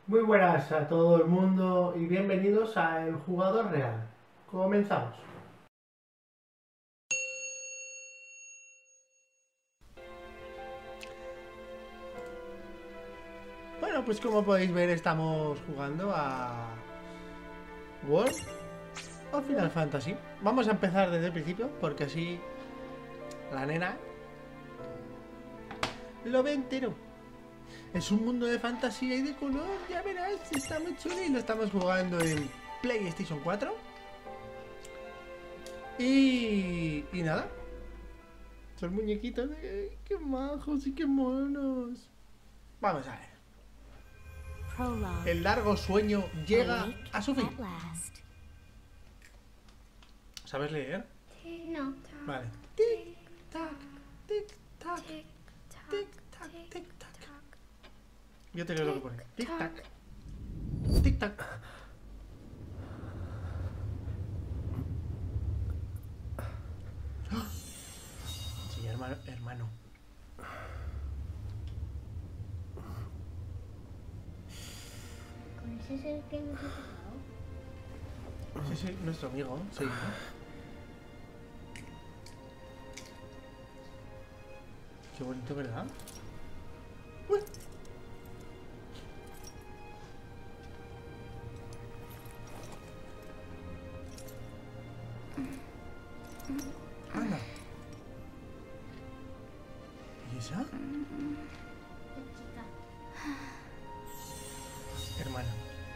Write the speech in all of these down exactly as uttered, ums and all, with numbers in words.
Muy buenas a todo el mundo y bienvenidos a El Jugador Real. Comenzamos. Bueno, pues como podéis ver estamos jugando a World of Final Fantasy. Vamos a empezar desde el principio porque así la nena lo ve entero. Es un mundo de fantasía y de color, ya verás, está muy chulo y lo estamos jugando en PlayStation cuatro. Y, y nada, son muñequitos, de, qué majos y qué monos. Vamos a ver. El largo sueño llega a su fin. ¿Sabes leer? No. Vale. Tic, tac, tic, tac, tic, tac, tic, tac. Yo te leo lo que pone. Tic, tac. Tic, tac. Sí, hermano. hermano. ¿Con ese es el que hemos empezado? Ese es nuestro amigo, sí. Qué bonito, ¿verdad? Uy. Anda. ¿Y esa? Hermana.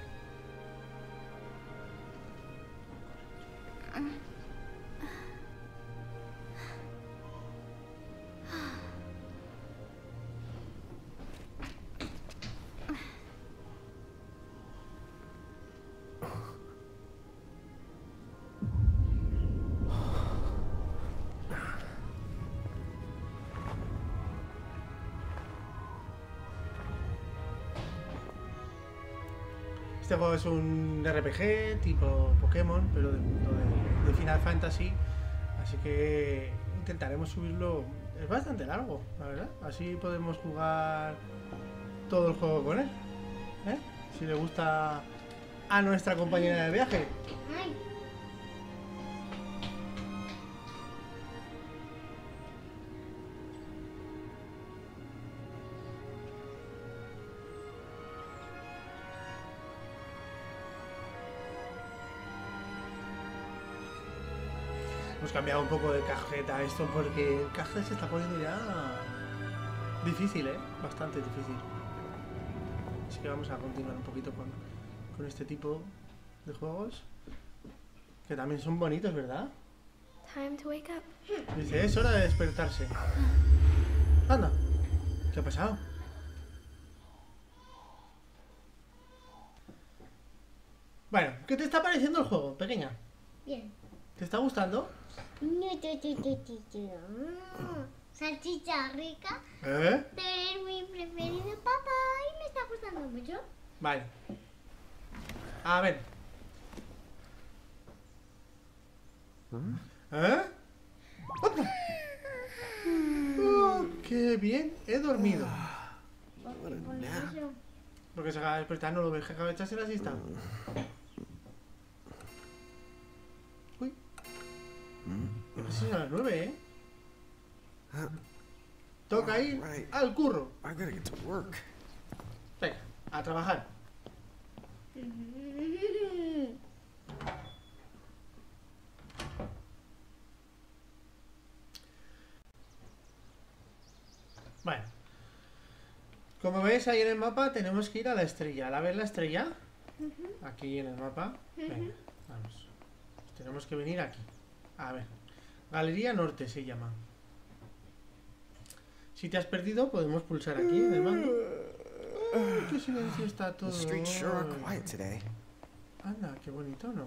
Este juego es un R P G tipo Pokémon, pero del mundo de, de Final Fantasy. Así que intentaremos subirlo. Es bastante largo, la verdad. Así podemos jugar todo el juego con él. ¿Eh? Si le gusta a nuestra compañera de viaje. Ay. Hemos cambiado un poco de cajeta a esto porque el caja se está poniendo ya difícil, ¿eh? Bastante difícil. Así que vamos a continuar un poquito con, con este tipo de juegos. Que también son bonitos, ¿verdad? Time to wake up. Dice, es hora de despertarse. Anda. ¿Qué ha pasado? Bueno, ¿qué te está pareciendo el juego, pequeña? Bien. ¿Te está gustando? No, tu, tu, tu, tu, tu. Mm. Salchicha rica. ¿Eh? Tú eres mi preferido, papá. Y me está gustando mucho. Vale. A ver. ¿Eh? ¡Opa! Oh, ¡qué bien! He dormido. ¿Por qué pones eso? Porque se acaba de despertar, no lo ves, que acaba de echarse la siesta. Uy. Ya casi son las nueve, ¿eh? Toca ir al curro. I gotta get to work. Venga, a trabajar. Bueno. Como veis ahí en el mapa tenemos que ir a la estrella. ¿La ves la estrella? Aquí en el mapa. Venga, vamos. Pues tenemos que venir aquí. A ver. Galería Norte se llama. Si te has perdido, podemos pulsar aquí en el mando. Uy, qué silencio está todo. The streets sure are quiet today. Anda, qué bonito, ¿no?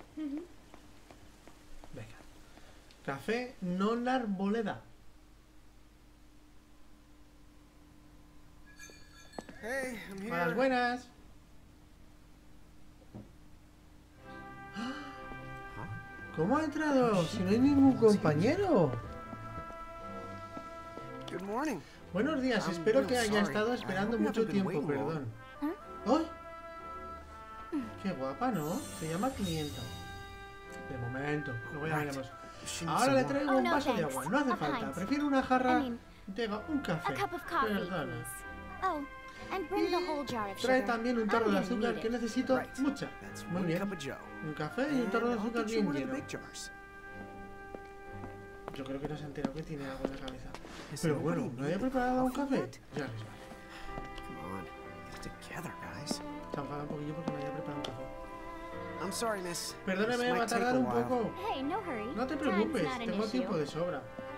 Venga. Café Non Arboleda. Hey, I'm here. Buenas, buenas. ¿Cómo ha entrado? Si no hay ningún compañero. Good morning. Buenos días, I'm espero real que haya sorry. estado I esperando hope you mucho haven't been tiempo, waiting perdón. long. ¡Ay! Qué guapa, ¿no? Se llama quinientos. De momento, luego ya veremos. She needs Ahora some le more. traigo Oh, un no, vaso de thanks. agua. No hace A falta. pint. Prefiero una I jarra. mean, Tenga un a café. cup of coffee, Perdona. please. Oh, and bring the whole jar of Trae sugar. también un I'm tarro de gonna azúcar need que it. necesito Right. mucha. That's Muy one bien. cup of Joe. Un café y un And tarro de I'll azúcar get you bien one of the lleno. big jars. Yo creo que no se ha enterado que tiene algo en la cabeza. Has Pero nobody bueno, ¿no made había a preparado un coffee café? yet? Ya les vale. Come on, get it together, guys. Se enfada un poquillo porque no haya preparado un café. I'm sorry, miss. Perdóname, This va a might take tardar a un while. poco. Hey, no hurry. No te Time's preocupes, not an tengo issue. tiempo de sobra.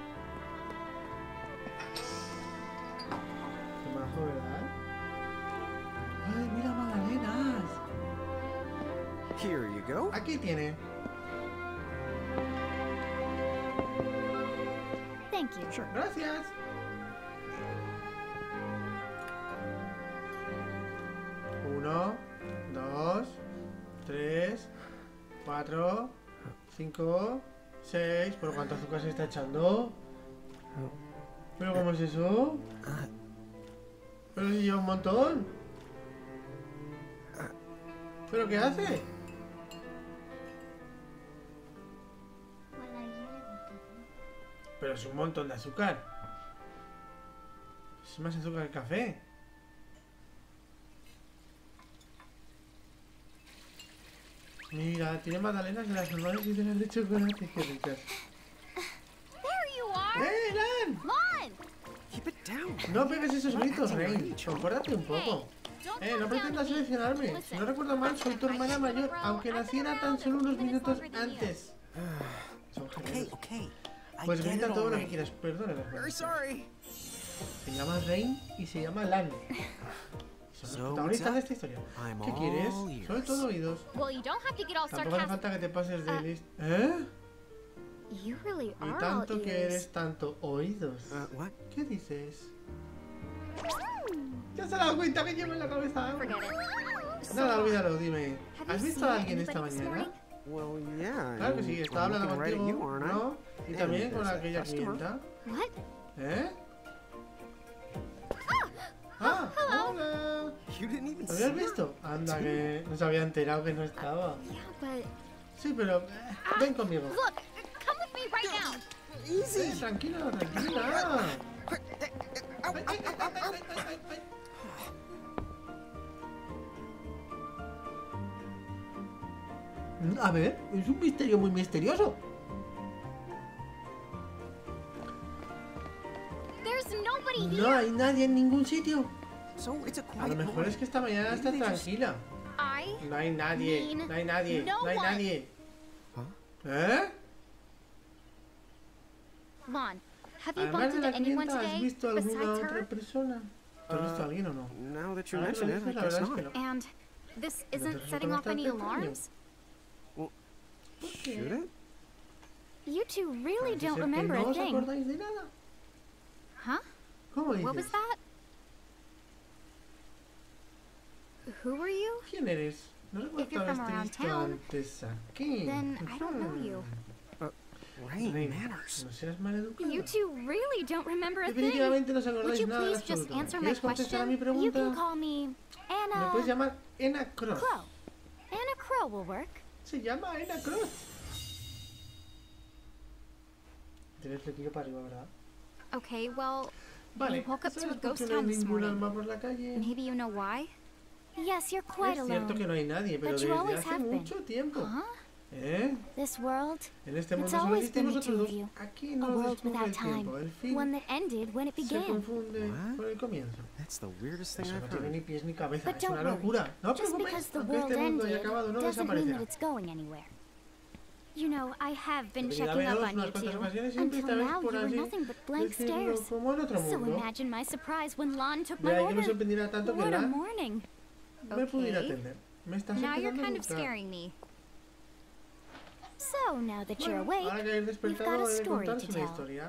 Qué majo, ¿verdad? ¡Ay, mira magdalenas! Here you go. Aquí tiene. Thank you. Sure. Gracias. Uno, dos, tres, cuatro, cinco, seis. ¿Por cuánto azúcar se está echando? ¿Pero cómo es eso? Pero si lleva un montón. ¿Pero qué hace? Hola, hierba. Pero es un montón de azúcar. Es más azúcar que el café. Mira, tiene magdalenas de las normales y de las de chocolate. Qué ricas. There you are. ¡Eh, Lan! Come on. Keep it down. No pegues esos gritos, Hey, Rain. Compórtate un poco. Don't Eh, look no down pretendas at me. seleccionarme. Si Listen, no recuerdo mal, soy tu hermana mayor, aunque naciera tan solo unos minutos antes. Son Okay, gemelos. okay. I Pues get grita it todo lo que already. quieras, perdóname. Very sorry. Se llama Rain y se llama Lan. Son So, los protagonistas what's de esta historia. I'm ¿Qué quieres? all Soy ears. todo oídos. Well, you don't have to get all Tampoco hace sarcastic. falta que te pases de Ah. listo. ¿Eh? You really Y are all tanto que ears. eres tanto oídos. Uh, what? ¿Qué dices? Ya se ha dado cuenta que llevo en la cabeza algo. Forget it. Nada, So, olvídalo, dime. have ¿Has you visto seen a alguien esta anybody this mañana? morning? Well, yeah. Claro que I'm- sí, estaba I'm hablando looking right at contigo, you, aren't I? ¿no? Y And también con there's a aquella customer. clienta. What? ¿Eh? ¡Ah! ¡Hola! You didn't even ¿Lo see habías her. visto? Anda, que no se había enterado que no estaba. Yeah, but Sí, pero... eh, ven conmigo. look, come with me right now. Sí, tranquila, tranquila. Ay, ay, ay, ay, ay, ay, ay. A ver, es un misterio muy misterioso. There's nobody No here. hay nadie en ningún sitio. So it's a A lo quiet mejor morning. es que esta mañana está Maybe they just- tranquila. I No hay nadie, mean no hay nadie, no no hay one. nadie. Huh? ¿Eh? Lon, have you Además bumped de la into anyone clienta, ¿has today visto alguna besides otra her? persona? ¿Tú has visto a alguien o no? Now that you Ahora que lo mention it, dices, I la guess verdad es que not. no. And this isn't Entonces, setting ¿no off any bastante extraño? alarms? Should it? You two really Parece don't ser que remember no a os thing. acordáis de nada. Huh? ¿Cómo What was dices? that? Who were you? ¿Quién eres? No If recuerdo you're from haberte around visto town, antes aquí. then I don't know you. Rain, Rain, manners. no serás maleducada. You two really don't remember a thing. Definitivamente no os Would acordáis you nada de please just absoluto. answer my ¿Quieres contestar a question? mi You can pregunta? call me Me Anna puedes llamar Ena Cross. Crow. Anna Crow will work. Se llama Ena Cross. Tienes flequillo para arriba, ¿verdad? Okay, well, Vale. You woke up to ¿Sabes a por ghost qué no hay town this ningún morning. alma por la calle? maybe you know why? Yes, you're quite Es cierto que alone. no hay nadie, pero But you desde always hace have been. mucho tiempo. Huh? ¿Eh? This world, En este It's mundo solo always existimos been the nosotros two of dos. you. Aquí a no world descubre without el time, tiempo. El fin one that ended when it se began. confunde What? con el comienzo. That's the weirdest thing Eso no I've tiene ni heard. pies ni cabeza. But Es don't una worry. locura. No os Just preocupéis, because the aunque world este mundo haya ended acabado, no doesn't mean desaparecerá. that it's going anywhere. You know, I have been Debería checking up haberos on you unas cuantas two. ocasiones siempre Until esta vez now, por you were así nothing but blank decirlo stares. como en otro So mundo. imagine my surprise when Lon took De my ahí que me order. sorprendiera tanto que What a la morning. me pudiera Okay. atender. Me estás Now you're empezando a kind of gustar. scaring me. So now that you're Bueno, awake, ahora que hayas you've got despertado, a he de story contaros to una tell. historia.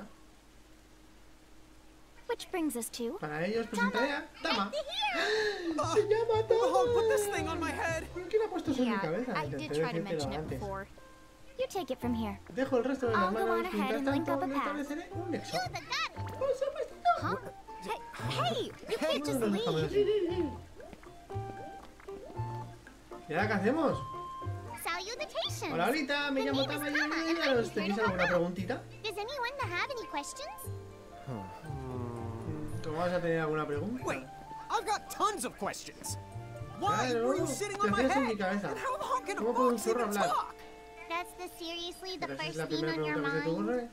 Which brings us to Para ello os presentaré a Tama. Oh, ¡Se llama Tama! oh, put this thing on my head. ¿Por qué le ha puesto eso en mi Yeah, cabeza? I Intenté did try to decírtelo mention it antes. before. You take it from here. Dejo el resto de las I'll go manos on y ahead mientras and link tanto up a le path. estableceré un nexo. You're the god. ¡Por supuesto! Huh? Hey, hey, you can't just No nos dejamos leave. así. ¿Y ahora qué hacemos? Salutations. Hola, ahorita me The llamo name is Tama. Tama, and I'm here to ¿Tenéis help alguna out. preguntita? Does anyone have any questions? ¿Cómo vas a tener alguna pregunta? Wait, I've got tons of questions. Why Claro, were you sitting ¿qué on my hacías en mi head? cabeza? And how long can a ¿Cómo puede un fox zorro even hablar? talk? That's the seriously the ¿Pero esa es first la thing primera on your pregunta que se te mind. ocurre?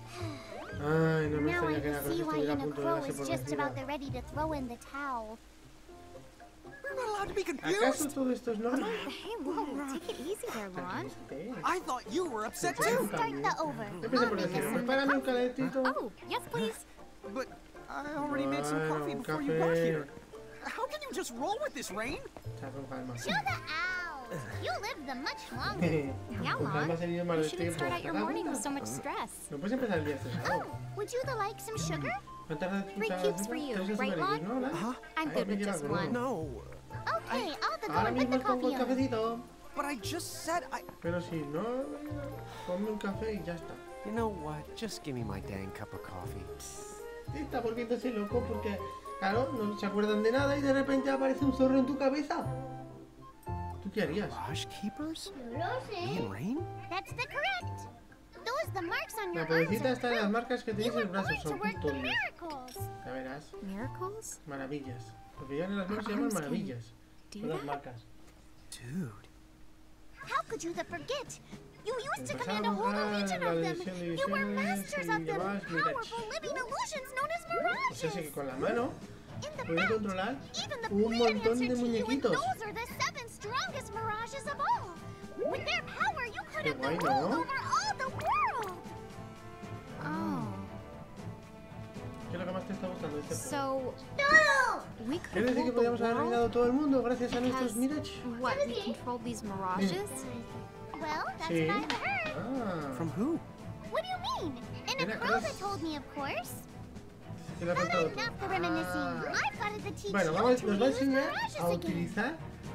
Ay, no me Now I extraña que la can cosa see why estuviera a punto de Unicro darse was por just about vencida. the ready to throw in the towel. We're not allowed to be ¿Acaso confused. todo esto es normal? Hey, whoa, take it easy there, Lon. Tranquilízate. I thought you were upset Sí, too. Start the over. Empecé por decir, prepárame un calentito. Oh, yes, please. But I already made some Bueno, coffee un before you got café. here. How can you just roll with this, Rain? Está con calma. Chill the owl. You lived the much longer. Yeah, Con calma Lon. se vive más You el shouldn't tiempo. start out your ¿Te das morning with cuenta? so much stress. No puedes empezar el día estresado. Oh, would you like some sugar? ¿Cuántas veces Three usas cubes azúcar? for you, Tres right, azúcares, Lon? ¿no? Uh-huh. I'm Ay, good me with lleva just crudo. one. No, Okay, I'll the go Ahora and put mismo the pongo coffee el on. cafecito. but I just said I... Pero si no, ponme un café y ya está. You know what? Just give me my dang cup of coffee. Está volviéndose loco porque, claro, no se acuerdan de nada y de repente aparece un zorro en tu cabeza. ¿Tú qué harías? Mirage Keepers? No lo Me sé. and Rain? That's the correct. Those the marks on La your arms pobrecita are está en las proof. marcas que You tenéis en were los brazos, born to son work the custodios. miracles. Ya verás, Miracles? maravillas. Lo que llevan en las manos se llaman Arms can maravillas. do Son las that? marcas. Dude. How could you the forget? You used to Empezaba command a a whole comprar legion la of them. división de You were divisiones masters y of them. llevabas Mirage. Powerful living illusions known as O sea, sí que mirages. con la mano In the puedes fact, controlar even the un plan montón answered de to you, and muñequitos. those are the seven strongest mirages of all. With their power, you could Qué have the guay, rule ¿no? over all the world. Oh, ¿Qué es lo que más te está gustando de este juego? so Todo. we ¿Quiere could decir que rule the podríamos haber world reinado todo el mundo gracias a nuestros because Mirage? what we control these mirages? Well, that's Sí. what I've heard. Ah, From who? What do you mean? And Mira, a crow ¿qué that es? told me, of course. ¿qué le ha But faltado? enough the reminiscing. Ah. I've got to teach Bueno, you vamos, to nos va a use enseñar mirages a again. utilizar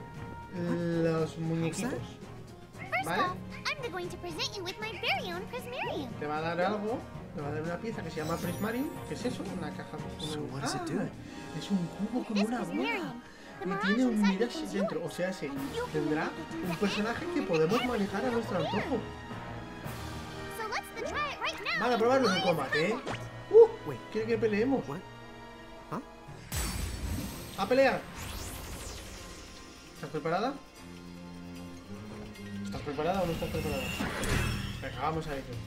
los muñequitos. First ¿Vale? off, I'm going to present you with my very own Prismarium. Te va a dar algo, te va a dar una pieza que se llama Prismarium. ¿Qué es eso? Una caja con So un... what does it do? es un cubo con This una bola. Prismarium, the Y mirage tiene un inside Mirage becomes dentro. O yours. sea, sí, And you can tendrá make it into un personaje que anything podemos and manejar a nuestro everywhere. antojo. So let's the try it right now. Vale, a and probarlo en see combate, ¿eh? if it Uh, Wait. ¿quiere que peleemos? What? Huh? ¡A pelear! ¿Estás preparada? ¿Estás preparada o no estás preparada? Venga, vamos a ello.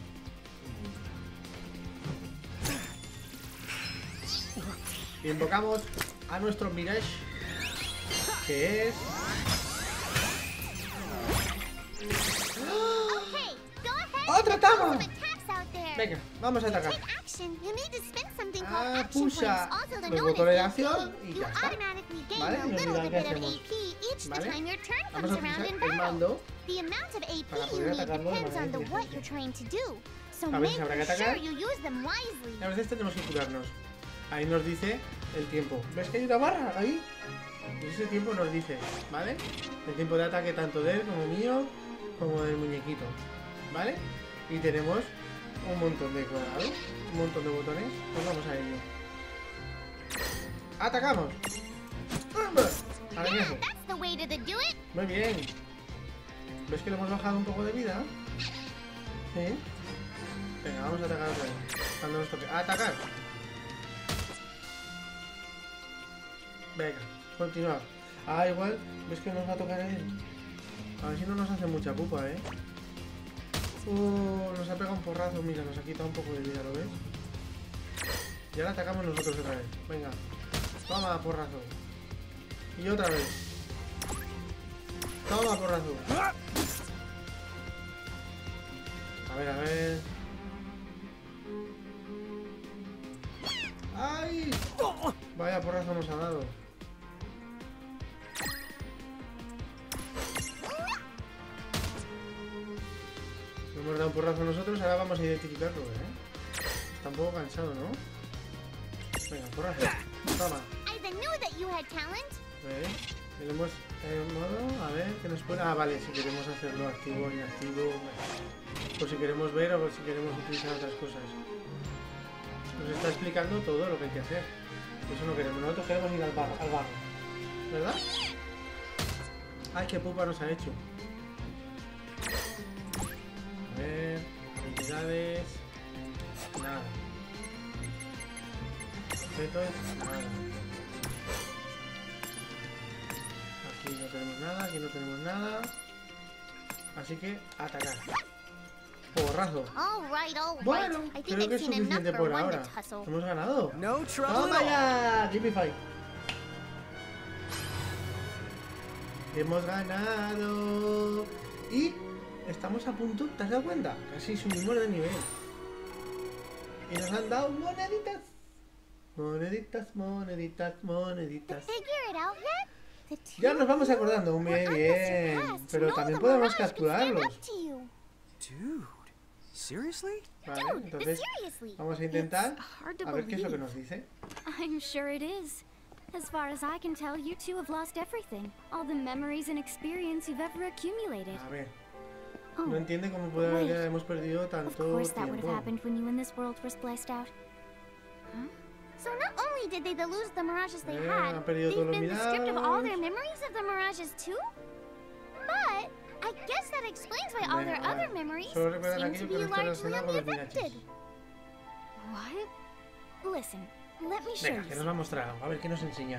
Y invocamos a nuestro Mirage, que es... Okay, go ahead. ¡Otra and throw Tama! some attacks out there. Venga, vamos a To atacar. take action, you need to spin something called Ah, action points, pulsa also los known botones de as acción A P. y You ya está. automatically gain Vale, a y little olvidar qué bit of hacemos. A P each Vale. the time your turn Vamos comes a around utilizar in el battle. mando. The amount of A P para you poder need atacarlo de depends manera on the what inteligente. you're trying to do. So A make veces habrá que sure atacar. you use them wisely. A veces tenemos que curarnos. Ahí nos dice el tiempo. ¿Ves que hay una barra ahí? Y ese tiempo nos dice, ¿vale? El tiempo de ataque tanto de él como mío, como del muñequito, ¿vale? Y tenemos un montón de cuadrados, un montón de botones. Pues vamos a ello. ¡Atacamos! ¡Vamos! Arañazo. Yeah, that's the way to the do it. Muy bien. ¿Ves que le hemos bajado un poco de vida? ¿Sí? Venga, vamos a atacar otra vez. Cuando nos toque. ¡A atacar! Venga, continuar. Ah, igual, ves que nos va a tocar a él. A ver si no nos hace mucha pupa, ¿eh? Uh, nos ha pegado un porrazo, mira, nos ha quitado un poco de vida, ¿lo ves? Y ahora atacamos nosotros otra vez. Venga, toma, porrazo. Y otra vez. Toma, porrazo. A ver, a ver. ¡Ay! Vaya porrazo nos ha dado. Nos hemos dado un porrazo nosotros, ahora vamos a identificarlo, ¿eh? Está un poco cansado, ¿no? Venga, porrazo. Toma. I knew that you had talent. ¿Ves? Tenemos el modo, a ver, que nos pone... Ah, vale, si queremos hacerlo activo o inactivo. Por si queremos ver o por si queremos utilizar otras cosas. Nos está explicando todo lo que hay que hacer. Eso no queremos, nosotros queremos ir al barro, al barro. ¿Verdad? Ay, qué pupa nos ha hecho. A ver, habilidades. Nada. Objetos, nada. Aquí no tenemos nada, aquí no tenemos nada. Así que atacar. Porrazo. All right, all right. Bueno, I think creo que I've es seen enough suficiente for por one ahora. to tussle. Hemos ganado. No trouble ¡Toma at all. ya! Give me five. Hemos ganado. Y estamos a punto, ¿te has dado cuenta? Casi subimos de nivel. Y nos han dado moneditas. Moneditas, moneditas, moneditas. Figure it out yet? The two Ya nos vamos acordando. Muy were bien. unsurpassed. Pero No, también the podemos Mirage could stand capturarlos. up to you. Dude, seriously? Vale, Dude, entonces seriously. vamos a intentar It's hard to a ver qué es lo que believe. nos dice. I'm sure it is. As far as I can tell, you two have lost everything. All the memories and experience you've ever accumulated. A ver, Oh, no entiende cómo puede wait. haber hemos perdido of tanto course that would have tiempo. happened when you and this world were spliced out. So not only did they the lose the mirages they Eh, had, han perdido todos they've los been stripped of all their mirages. memories of the mirages too? But I guess that explains why all their Venga, other vale. memories Solo recuerdan seem aquello to que be no está largely relacionado con los unaffected. mirages. What? Listen, let me show Venga, you. que nos va a mostrar algo. A ver qué nos enseña.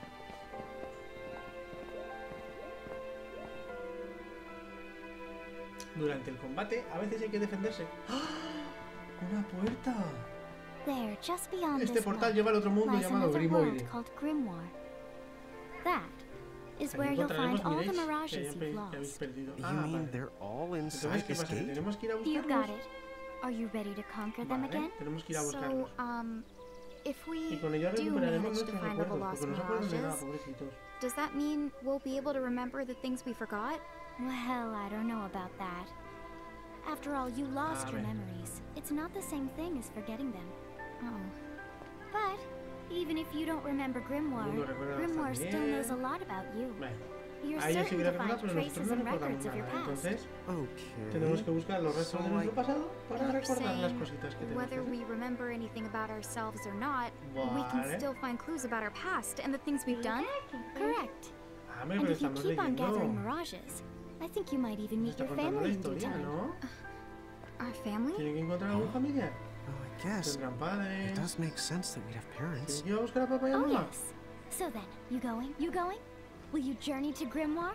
Durante el combate, a veces hay que defenderse. ¡Ah! ¡Una puerta! There, just beyond Este this portal wall, lleva al otro mundo lies llamado another Grimoire. world called Grimoire. That is Aquí where you'll find encontraremos all the Mirage que, mirages hayan you've pe- que habéis lost. perdido. You Ah, mean vale. they're all Entonces, inside ¿qué this pasa? ¿Que gate? tenemos que ir a You buscarlos? got it. Are you ready to conquer them Vale, again? tenemos que ir a So, buscarlos. um, if Y we con ello do recuperaremos manage to nuestros find all the recuerdos, lost porque no se acuerdan de nada, mirages, pobrecitos. does that mean we'll be able to remember the things we forgot? Well, I don't know about that. After all, you lost A your ver. memories. It's not the same thing as forgetting them. Oh. But even if you don't remember Grimoire, Mundo recuerda Grimoire still también. knows a lot about you. Vale. You're A ellos sí certain que to les find recuerda, pero nosotros traces no and recordamos records of your nada. past. Entonces, Okay. tenemos que buscar los restos de So nuestro I- pasado para You're recordar las saying cositas que tenemos que whether hacer. we remember anything about ourselves or not, we can Vale. still find clues about our past and the things we've done? Correct. Ah, hombre, And pero if you estamos keep on gathering leyendo. mirages, I think you might even Nos meet está your contando la family in due historia, time. ¿no? Our family? Tienen que encontrar algún familiar. Oh, I guess Tendrán it padres. does make sense that we'd have parents. ¿Tienen que ir a buscar a papá y a Oh, mamá? yes. So then, you going? You going? Will you journey to Grimoire?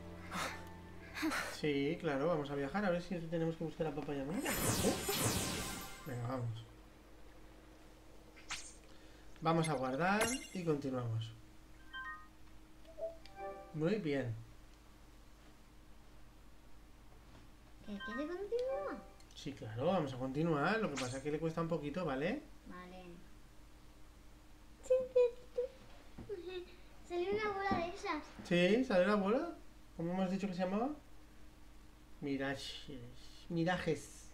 Sí, claro, vamos a viajar a ver si tenemos que buscar a papá y a mamá. ¿Eh? Venga, vamos. Vamos a guardar y continuamos. Muy bien. ¿Que quiere continuar? Sí, claro, vamos a continuar. Lo que pasa es que le cuesta un poquito, ¿vale? Vale. Salió una bola de esas. Sí, sale la bola. ¿Cómo hemos dicho que se llamaba? Mirages. Mirajes.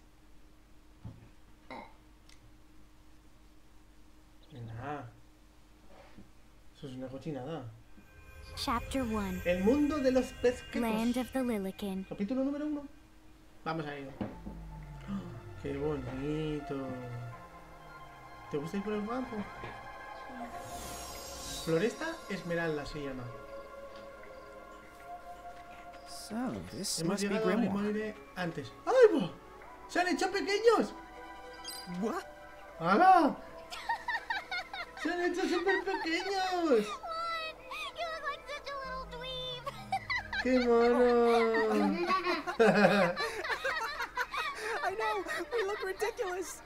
Venga. Eso es una cochinada. Chapter one. El mundo de los pesqueros. Land of the Lilikin. Capítulo número uno. Vamos a ello. ¡Oh! ¡Qué bonito! ¿Te gusta ir por el campo? Floresta Esmeralda se llama. So, this Hemos must be llegado a Grimoire. Grimoire antes. ¡Ay, va! ¡Se han hecho pequeños! What? ¡Hala! ¡Se han hecho súper pequeños! What? You look like such a little dweeb. ¡Qué mono! I know, we look ridiculous.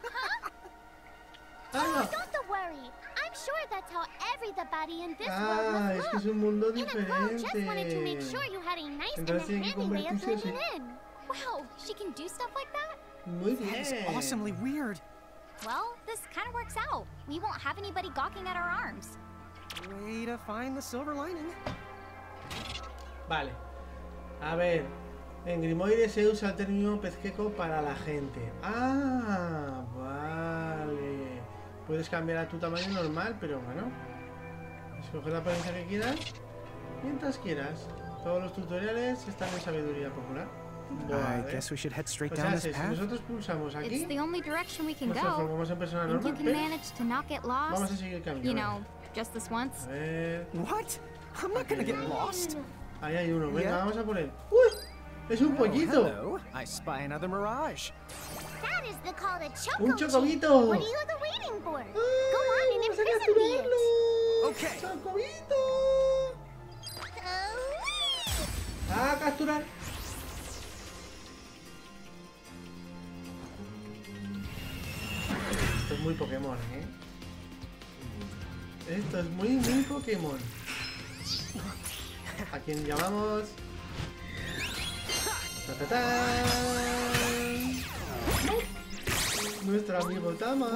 ¡Hala! Don't worry. I'm sure that's how everybody in this Ah, world es must que es look. un mundo And Nicole just wanted to make diferente. sure you had a nice and Entonces a tiene que handy way of convertirse blending así. in. Wow, she can do stuff like that? Muy That is bien. awesomely weird. Well, this kind of works out. We won't have anybody gawking at our arms. Way to find the silver lining. Vale. A ver. En Grimoire se usa el término pezqueco para la gente. Ah, vale. Puedes cambiar a tu tamaño normal, pero bueno. Escoge la apariencia que quieras. Mientras quieras. Todos los tutoriales están en sabiduría popular. I Vale. guess we should head straight O down sea, this si path. nosotros pulsamos It's aquí, the only direction we can nos go. transformamos en persona And you normal. can ¿Ves? manage to not get Vamos a lost. seguir el camino. You venga. know, just this once. A ver. What? I'm not gonna get lost. Ahí hay uno. Venga, Yeah. vamos a poner. ¡Uy! Es un Oh, pollito. hello. I spy another mirage. That is the called a choco Un chip. chocobito. What are you the waiting for? Ah, Go on and vamos a imprison me. capturarlo. Okay. Chocobito. A capturar. Esto es muy Pokémon, ¿eh? Esto es muy, muy Pokémon. ¿A quién llamamos? ¡Ta, ta, tan! Nuestro amigo Tama.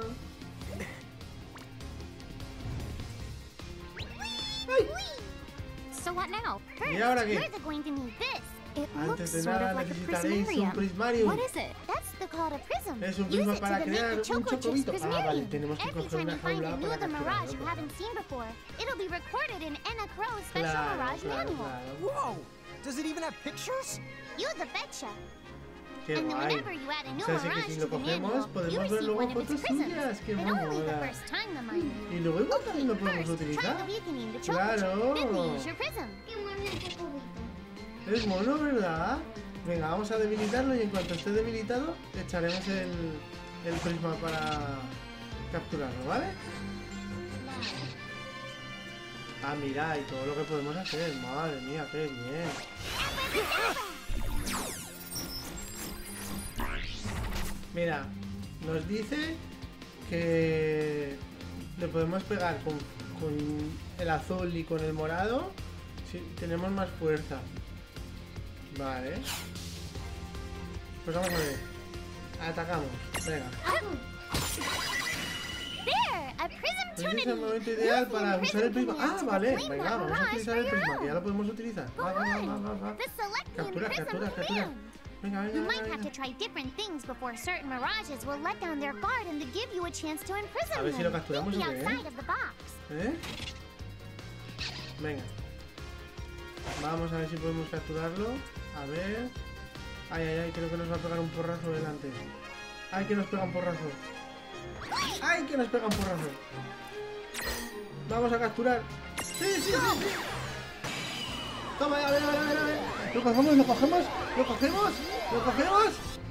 So what now? ¿Y ahora qué? You're the going to need this. It Antes looks de sort nada of like a necesitaréis un prismarium. prismarium. What is it? That's the called a prism. Es un Use prisma it para to crear make the un choco chips chocobito. Ah, vale, prismarium. tenemos que Every coger time una you find jaula a new para the mirage you capturarlo. haven't seen before, it'll be recorded in Enna Crow's special Claro, mirage claro, manual. claro. Whoa! Does it even have pictures? You the betcha. Qué And then guay. whenever you add a new O sea, sí que mirage si to lo the cogemos manual, you podemos ver receive luego one of its fotos prisms. suyas. Qué But only the mola. first time the mine. Y luego igual también lo podemos First, try utilizar. the weakening the choco Claro. chip. Then we use your prism. Qué mono el chocobito. Es mono, ¿verdad? Venga, vamos a debilitarlo y en cuanto esté debilitado echaremos el, el prisma para capturarlo, ¿vale? Ah, mira, y todo lo que podemos hacer. Madre mía, qué bien. Mira, nos dice que le podemos pegar con, con el azul y con el morado si tenemos más fuerza. Vale. Pues vamos a ver. Atacamos. Venga. There, a prism Pues es el trinity. momento ideal Use para the usar el prism prisma. command Ah, to vale. deflame Venga, that vamos a mirage utilizar for el your prisma, que ya own. lo podemos utilizar. Go Va, va, va, on. va, va, va. The selecting Captura, prism captura, captura. command. Venga, venga, You venga, might have to venga. try different things before certain mirages will let down their guard and to give you a chance to imprison A ver si lo them. capturamos Think o qué, ¿eh? outside of the box. ¿Eh? Venga. Vamos a ver si podemos capturarlo. A ver. Ay, ay, ay, creo que nos va a pegar un porrazo delante. Ay, que nos pega un porrazo. Ay, que nos pega un porrazo. Vamos a capturar. Sí, sí, sí, sí. Toma, a ver, a ver, a ver, a ver. Lo cogemos, lo cogemos, lo cogemos, lo cogemos.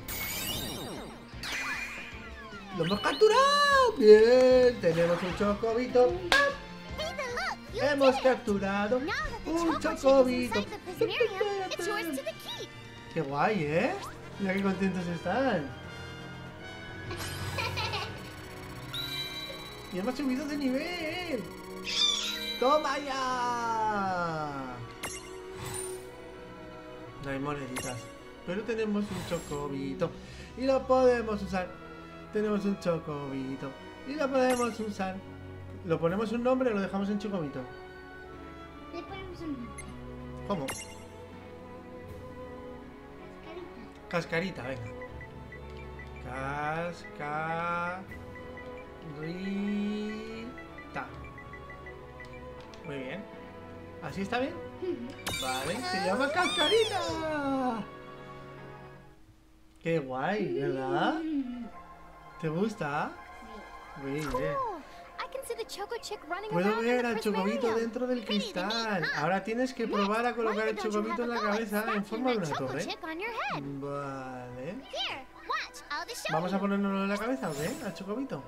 ¡Lo hemos capturado! ¡Bien! Tenemos un chocobito. Ethan, look! You Hemos did it! capturado Now that the un choco chip is chocobito. inside the prismarium, it's yours to the keep. ¡Qué guay, eh! Mira qué contentos están. Y hemos subido de nivel. ¡Toma ya! No hay moneditas, pero tenemos un chocobito y lo podemos usar. Tenemos un chocobito y lo podemos usar. ¿Lo ponemos un nombre o lo dejamos en chocobito? Le ponemos un nombre. ¿Cómo? Cascarita. Cascarita, venga. Cascarita. Muy bien. ¿Así está bien? Vale, se llama Cascarita. Qué guay, ¿verdad? ¿Te gusta? Muy bien. Cool. I can see the choco chick running Puedo around ver in al the chocobito prismarium. dentro del cristal. Ahora tienes que probar a colocar el chocobito en la cabeza en forma de una choco torre. chick on your head. Vale. Here, watch. I'll just show ¿Vamos a you. ponérnoslo en la cabeza o qué? Al chocobito.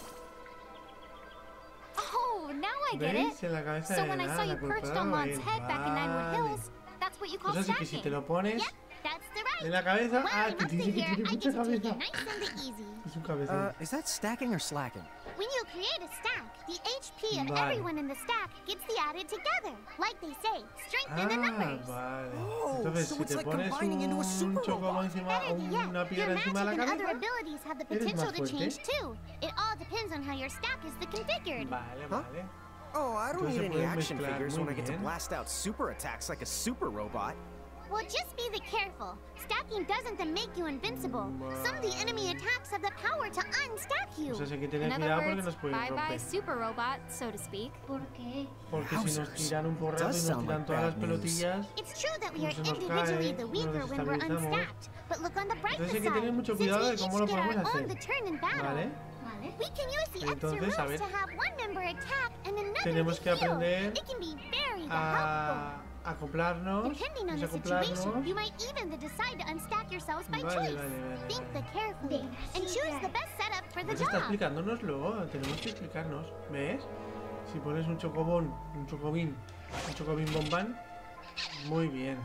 Oh, now I get ¿Veis? it. En la cabeza So de when I saw la you perched culpa on no Lon's es. head back in Ninewood Vale. Hills, that's what you call Pues así que si te stacking. lo pones Yep, that's the right. en la cabeza. Well, ¡Ah! I'm Que up to tiene, que here. tiene I mucha get to take cabeza! it nice and easy. Es un cabezón. Uh, is that stacking or slacking? When you create a stack, the H P of Vale. everyone in the stack gets the added together. Like they say, strengthen the Ah, numbers. vale. Oh, Entonces, so si it's te like pones combining into a un super chocobo robot. encima, Better o yet, una your piedra magic encima de la and other cabeza. abilities have the eres potential más to fuerte. change too. It all depends on how your stack is the configured. Vale, Huh? vale. Oh, I don't Entonces need any pueden action mezclar figures muy when I get to bien. blast out super attacks like a super robot. Well, just be the careful. Stacking doesn't then make you invincible. Some of the enemy attacks have the power to unstack you. O sea, hay que tener In other cuidado porque words, nos pueden bye bye romper. super robot, so to speak. ¿Por qué? Porque si nos Wowzers. tiran un porrazo Does y nos sound tiran like todas las bad news. pelotillas, It's true that we Como are se nos individually cae, the nos weaker when we're desestabilizamos. unstacked. But look on the bright Entonces hay side. que tener mucho Since cuidado we de cómo each lo get our podemos own hacer. the turn in battle. ¿vale? Vale. We can use the extra Entonces, a moves ver. to have one member attack and another Tenemos to que heal. aprender It can be very helpful. a, acoplarnos. Depending on Vamos a the situation, acoplarnos. you might even decide to unstack yourselves by Vale, choice. vale, vale, Think vale. the carefully and choose the best setup for the Pues está job. explicándonoslo, tenemos que explicarnos. ¿Ves? Si pones un chocobón, un chocobín, un chocobín bombán, muy bien.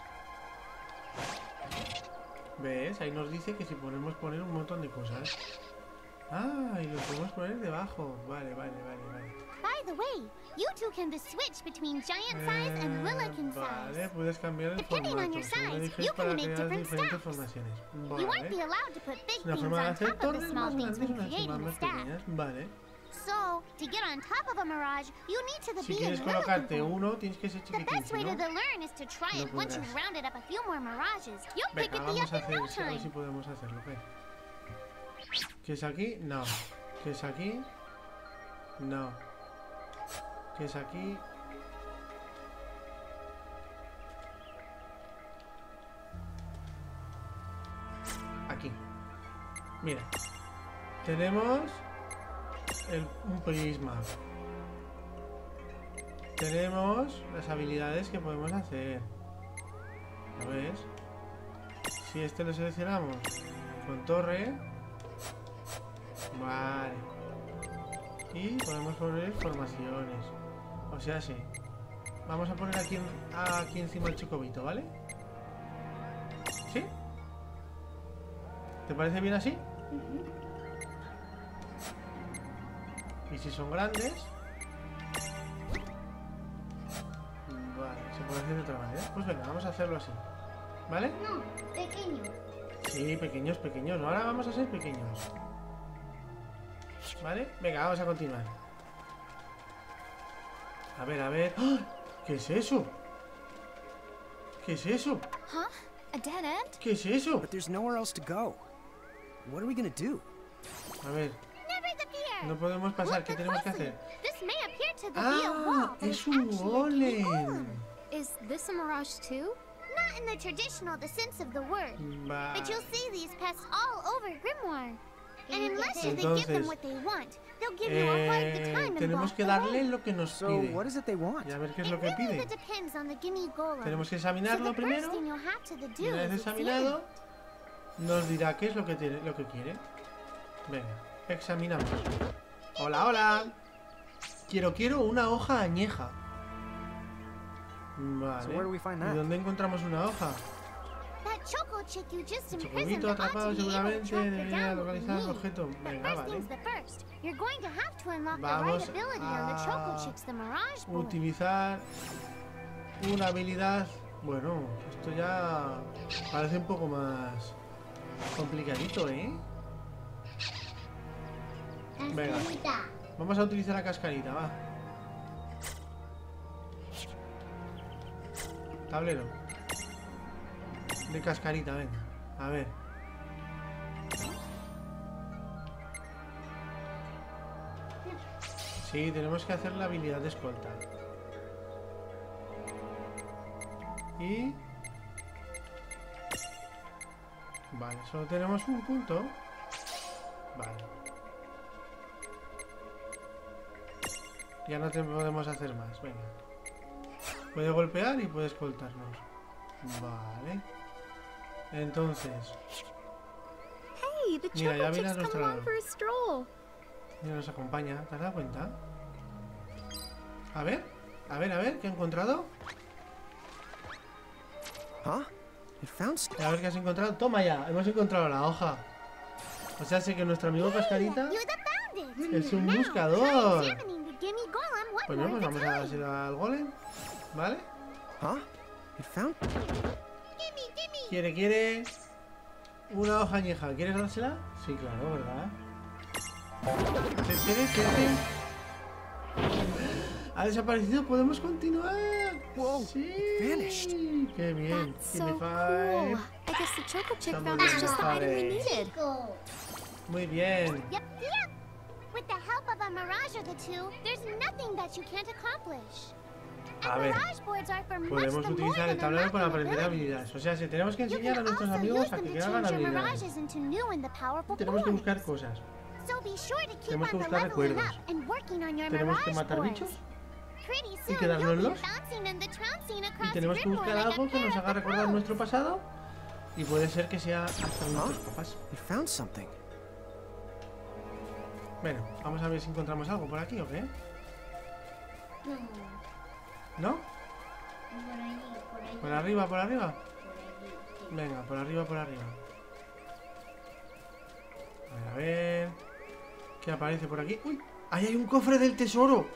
¿Ves? Ahí nos dice que si podemos poner un montón de cosas. Ah, y lo podemos poner debajo. Vale, vale, vale, vale. By the way, you two can be switch between giant size and Eh, Lillican vale, size. puedes cambiar el Depending on formato. your Según size, eliges you can para make crear different diferentes stacks. formaciones. You won't be Vale. allowed to put big Una things forma de on hacer top of the torres small más things grandes, when unas creating más the más stack. pequeñas. Vale. So, to get on top of a mirage, you need to Si be quieres in colocarte Lillican. uno, tienes que ser The chiquitín, best si way no. to learn is to try no it once you've podrás. rounded up a few more mirages. You'll pick Venga, it the vamos a up in no hacer, a ver si time. podemos hacerlo. ¿Qué? ¿Qué es aquí? No. ¿Qué es aquí? No. ¿Qué es aquí? Aquí. Mira. Tenemos el, un prisma. Tenemos las habilidades que podemos hacer. ¿Lo ves? Si este lo seleccionamos con torre. Vale. Y podemos poner formaciones. O sea, sí. Vamos a poner aquí, aquí encima el chocobito, ¿vale? ¿Sí? ¿Te parece bien así? Y si son grandes... Vale, se puede hacer de otra manera. Pues venga, vamos a hacerlo así. ¿Vale? No, pequeño. Sí, pequeños, pequeños. Ahora vamos a ser pequeños. ¿Vale? Venga, vamos a continuar. A ver, a ver. ¡Ah! ¿Qué es eso? ¿Qué es eso? Huh? A dead end? ¿Qué es eso? But there's nowhere else to go. What are we gonna do? A ver, Never the fear. no podemos pasar. Look ¿Qué tenemos que closely. hacer? This may appear to the be a ¡Ah! wall, but Es it's un actually a guinea golem. golem. Is this a mirage too? Not in the traditional the sense of the word, Vale. but you'll see these pests all over Grimoire. And unless you Entonces, give them what they want, they'll give you a hard Eh, time and tenemos block que the darle way. lo que nos So, pide. what is it they want? Y a ver qué es It lo que really pide. depends on the guinea golem. Tenemos que So examinarlo the primero. first thing you'll have to do Y una vez is examine examinado, it. nos dirá qué es lo que, tiene, lo que quiere. Venga, examinamos. Hola, hola. Quiero, quiero una hoja añeja. Vale. So where do we find ¿Y that? dónde encontramos una hoja? That choco chick you just El imprisoned chocobito ought atrapado to be able to seguramente track her debería down with localizar el me. objeto. But Venga, first vale. things the first, you're going to have to unlock the Vamos right ability on the a choco chicks, the Mirage Boy. Utilizar una habilidad. Bueno, esto ya parece un poco más complicadito, ¿eh? Venga. Cascarita. Vamos a utilizar la cascarita, va. Tablero. De cascarita, venga. A ver. Sí, tenemos que hacer la habilidad de escolta. Y... Vale, solo tenemos un punto. Vale. Ya no te podemos hacer más, venga. Puede golpear y puede escoltarnos. Vale. Entonces, Hey, the Mira, ya choco viene a chicks nuestro come along lado. for a stroll. mira, nos acompaña. ¿Te has dado cuenta? A ver, a ver, a ver, ¿qué he encontrado? Huh? It found st- A ver qué has encontrado. Toma ya, hemos encontrado la hoja. O sea, sé que nuestro amigo Cascarita You're the bandit. es un Now, try buscador. examining the gimme golem one Bueno, more pues at a vamos a time. dárselo al golem. ¿Vale? Huh? It found Gimme, gimme. Quiere, quiere una hoja añeja. ¿Quieres dársela? Sí, claro, ¿verdad? ¿Qué quiere? ¿Quiere? Ha desaparecido, podemos continuar. Whoa, Sí. it vanished. Qué bien. That's so Gimme cool. five. I guess the choco chick Estamos found us just the bien, item we padre. needed. Go. Muy bien. Yep, yep. With the help of a mirage or the two, there's nothing that you can't accomplish. A And ver, mirage boards are for much podemos the more utilizar el than tablero para unlocking aprender abilities. habilidades. O sea, si tenemos que You enseñar a can nuestros also amigos use a them que to hagan change your habilidades. mirages into new and the powerful Tenemos que buscar boards. cosas. So be sure to keep Tenemos que on the buscar leveling recuerdos. up and working on your Tenemos que mirage matar boards. bichos. Pretty y soon you'll be quedárnoslos. bouncing and the trouncing Y across tenemos que buscar Grimrock like algo a que nos pair haga of the recordar pros. nuestro pasado. Y puede ser que sea hasta nuestros papás. You found something. Bueno, vamos a ver si encontramos algo por aquí o qué. No, ¿No? por allí, por allí. ¿Por arriba, por arriba? Por allí. Venga, por arriba, por arriba. A ver, a ver. ¿Qué aparece por aquí? ¡Uy! ¡Ahí hay un cofre del tesoro!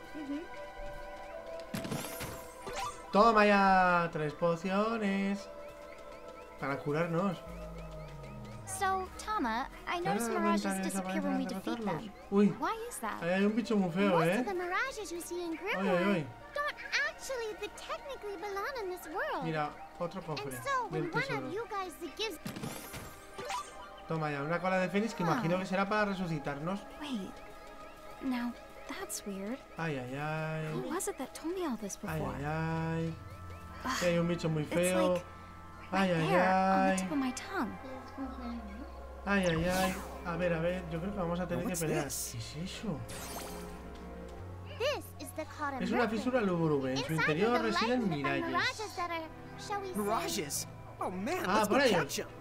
Toma ya tres pociones. Para curarnos. So, Tama, I noticed Ahora mirages ventanas disappear when we aparecen defeat derrotarlos. them. Uy, Why is that? ahí hay un bicho muy feo, Most ¿eh? of the mirages you see in Oy, oy, Grimrock oy. don't actually they technically belong in this world. Mira, otro And cofre so, when del one of tesoro. you guys that gives Toma ya, una cola de fénix que Ah. imagino que será para resucitarnos. Wait. Now, that's weird. Ay, ay, Who ay. was it that told me all this Ay, before? ay, ay. Ugh, Que hay un bicho muy it's feo. like Ay, right ay, there, on the ay. tip of my tongue. Ay, ay, ay. A ver, a ver, yo creo que vamos a tener que What's pelear. this? ¿Qué es eso? this is the cauldron. Es una fisura lúgubre. En su Inside interior of the light residen we find mirages mirages. that are, shall we say, Mirages. Oh man, Ah, let's go por ahí. catch 'em.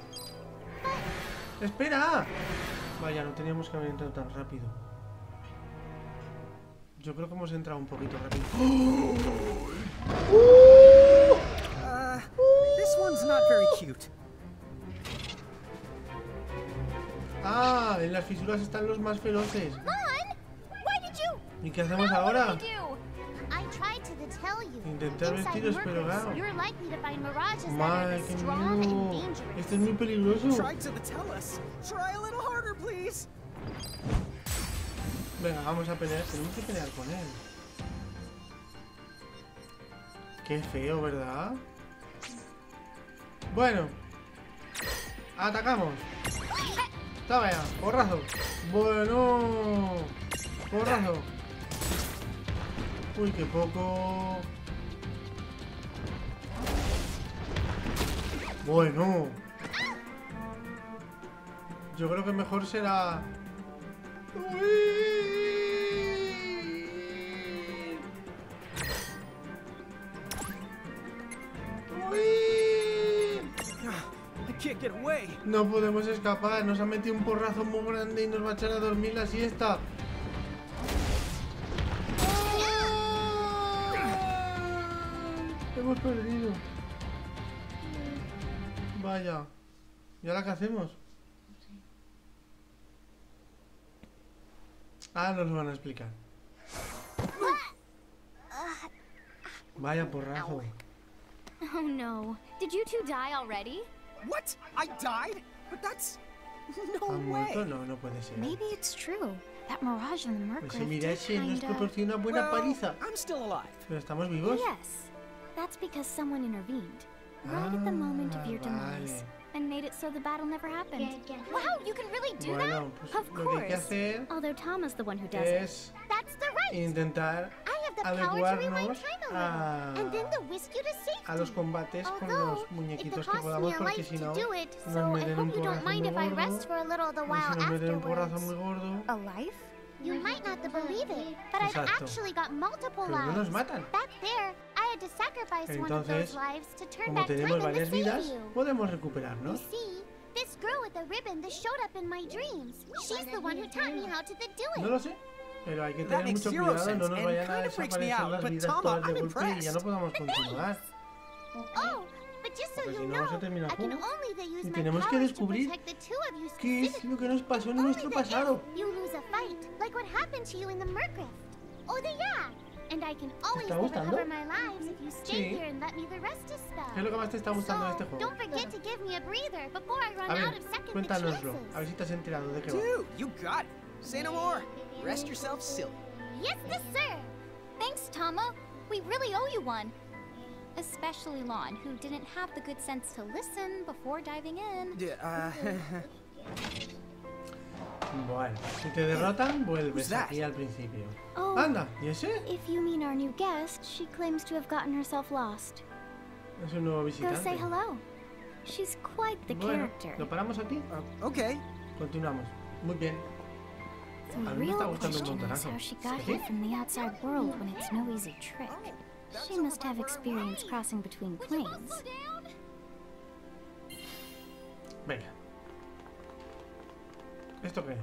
¡Espera! Vaya, no teníamos que haber entrado tan rápido. Yo creo que hemos entrado un poquito rápido. Uh, this one's not very cute. ¡Ah! En las fisuras están los más feroces. Mon, why did you? ¿Y qué hacemos ahora? What do I do? I tried to tell you. Intentar Inside vestiros, pero Mercury, claro. you're likely to find mirages that are Madre, the qué strong and miedo. dangerous. Esto es muy peligroso. Try to tell us. Try a little harder, please. Venga, vamos a pelear. Tenemos que pelear con él. Qué feo, ¿verdad? Bueno. Atacamos. Toma ya, porrazo. Bueno. Porrazo. Uy, qué poco. Bueno. Yo creo que mejor será... Uy. Uy. I can't get away. No podemos escapar, nos ha metido un porrazo muy grande y nos va a echar a dormir la siesta. Hemos perdido. Vaya. ¿Y ahora qué hacemos? Ah, nos lo van a explicar. Vaya porrazo. Oh no. Did you two die already? What? I died? But that's no ¿Han muerto? way. No, no puede ser. Maybe it's true. That mirage in the Ese Mercury did Mirage nos kinda... proporciona buena Well, paliza. I'm still alive. Pero estamos vivos. Yes. That's because someone intervened. Right at the moment of your Ah, demise. vale. And made it so the battle never happened. Wow, you can really do that? Bueno, pues Of lo que hay que course. hacer Although Tama's the one who does it. es That's the right. intentar I have the power to rewind adecuarnos time a a, little, and then to whisk you to safety. a los combates con Although, los it muñequitos que costs podamos, me a porque life si to no do it, nos so I meten un hope you don't porrazo mind muy if I rest gordo. for a little the Y while si nos meten un porrazo muy afterwards. gordo, A life? You might not believe it, but I've Exacto. actually got multiple pero no nos lives. matan. Back there, I had to sacrifice one of Entonces, those lives to turn como back time tenemos and to varias save vidas, you. podemos You recuperarnos. see, this girl with the ribbon that showed up in my dreams. She's the one who taught me how to do No it. lo sé, pero hay que That tener makes mucho zero cuidado, sense no nos and vayan a kinda freaks me desaparecer out, las but vidas Tama, todas de I'm golpe y ya no impressed. podamos continuar. Oh, but just so Porque you si no, know, se termina el I can juego. only use Y my tenemos que powers to descubrir protect the two of you ¿Qué es specifically. lo que nos pasó en Only nuestro that pasado? if you lose a fight, like what happened to you in the Mercraft. Oh, the yeah. And I can always está gustando? recover my lives if you stay Sí. here and let me the rest a spell. ¿Qué es lo que más te está gustando de este So, juego? don't forget to give me a breather before I run A out ver, of second cuéntanoslo. chances. A ver si te has enterado de qué va. Dude, you got it. Say no more. Rest yourself silly. Yes, yes, sir. Thanks, Tama. We really owe you one. Especially Lon, who didn't have the good sense to listen before diving in. D- uh, Bueno, si te derrotan, vuelves Who's that? aquí al principio. Oh, Anda, ¿y ese? if you mean our new guest, she claims to have gotten herself lost. Es un nuevo Go say visitante. hello. She's quite the Bueno, character. ¿lo paramos aquí? uh, okay. Continuamos. Muy bien. The A mí me real está gustando un question is montonazo. how she got ¿Sí? here from the outside world when it's no easy trick. She must have experience crossing between planes. Venga. ¿Esto qué es?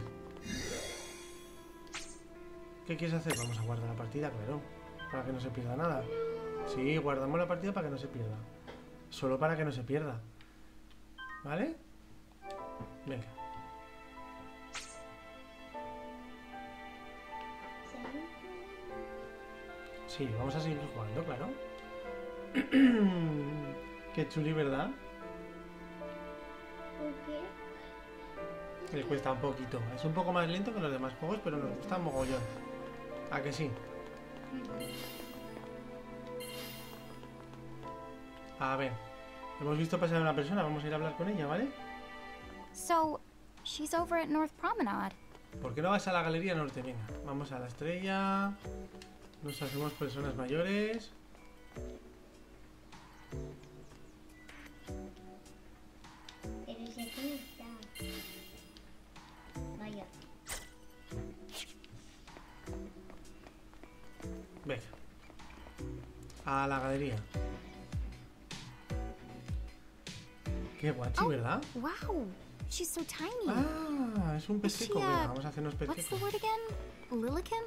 ¿Qué quieres hacer? Vamos a guardar la partida, claro. Para que no se pierda nada. Sí, guardamos la partida para que no se pierda. Solo para que no se pierda. ¿Vale? Venga. Sí, vamos a seguir jugando, claro. Qué chuli, ¿verdad? ¿Por qué? Le cuesta un poquito. Es un poco más lento que los demás juegos, pero nos gusta mogollón. ¿A que sí? A ver. Hemos visto pasar a una persona. Vamos a ir a hablar con ella, ¿vale? So, she's over at North Promenade. ¿Por qué no vas a la galería norte? Venga, vamos a la estrella. Nos hacemos personas mayores. Pero si aquí no está. Vaya. Venga. A la galería. Qué guachi, ¿verdad? Wow, she's so tiny. Ah, es un pez Is she seco. a- Venga, vamos a hacernos pez What's the secos. word again? Lilican?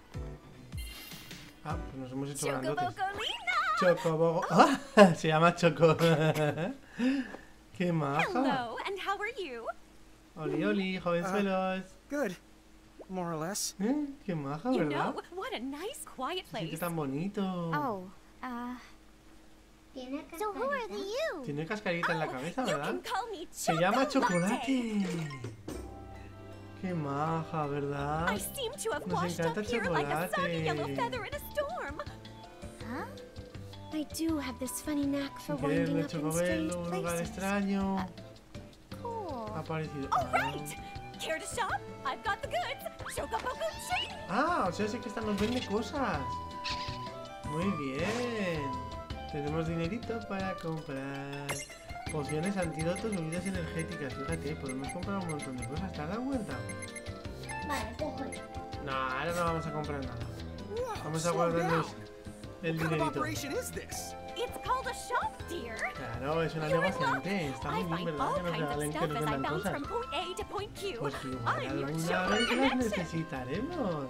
Ah, pues nos hemos hecho grandotes. Chocobocolina! Chocobogo. ¡Ah! Se llama Choco. Qué maja. Hello, and how are you? Oli, oli, jovenzuelos. Good. More or less. ¿Eh? Qué maja, You ¿verdad? know, what a nice, quiet Sí, que place. tan bonito. Oh, uh, Tiene So who are cascarita. the you? Tiene cascarita en la cabeza, You ¿verdad? can call me Se llama Chocolate. Chocolate. Qué maja, ¿verdad? I seem to have Nos washed up encanta here like a soggy yellow chocolate. feather in a storm. huh? I do have this funny knack for Sin querer, winding de up in strange Chocobelo, un lugar places. extraño. Ha Cool. aparecido. All Ah. right. Care to shop? I've got the goods. Chocobocucci. Ah, o sea, sí que esta nos vende cosas. Muy bien. Tenemos dinerito para comprar pociones, antídotos, bebidas energéticas. Fíjate, podemos comprar un montón de cosas. ¿Te has dado cuenta? Vale, cojo. No, ahora no vamos a comprar nada. Whoa, Vamos a slow guardarnos down. el What kind of dinerito. operation is this? It's called a shop, dear. Claro, es una You're in negociante. luck. Está I muy bien, find ¿verdad? all Que nos kinds of regalen, que stuff nos as I vendan bounce cosas. from point A to point Q. Pues que igual I'm your alguna choco vez las connection. necesitaremos.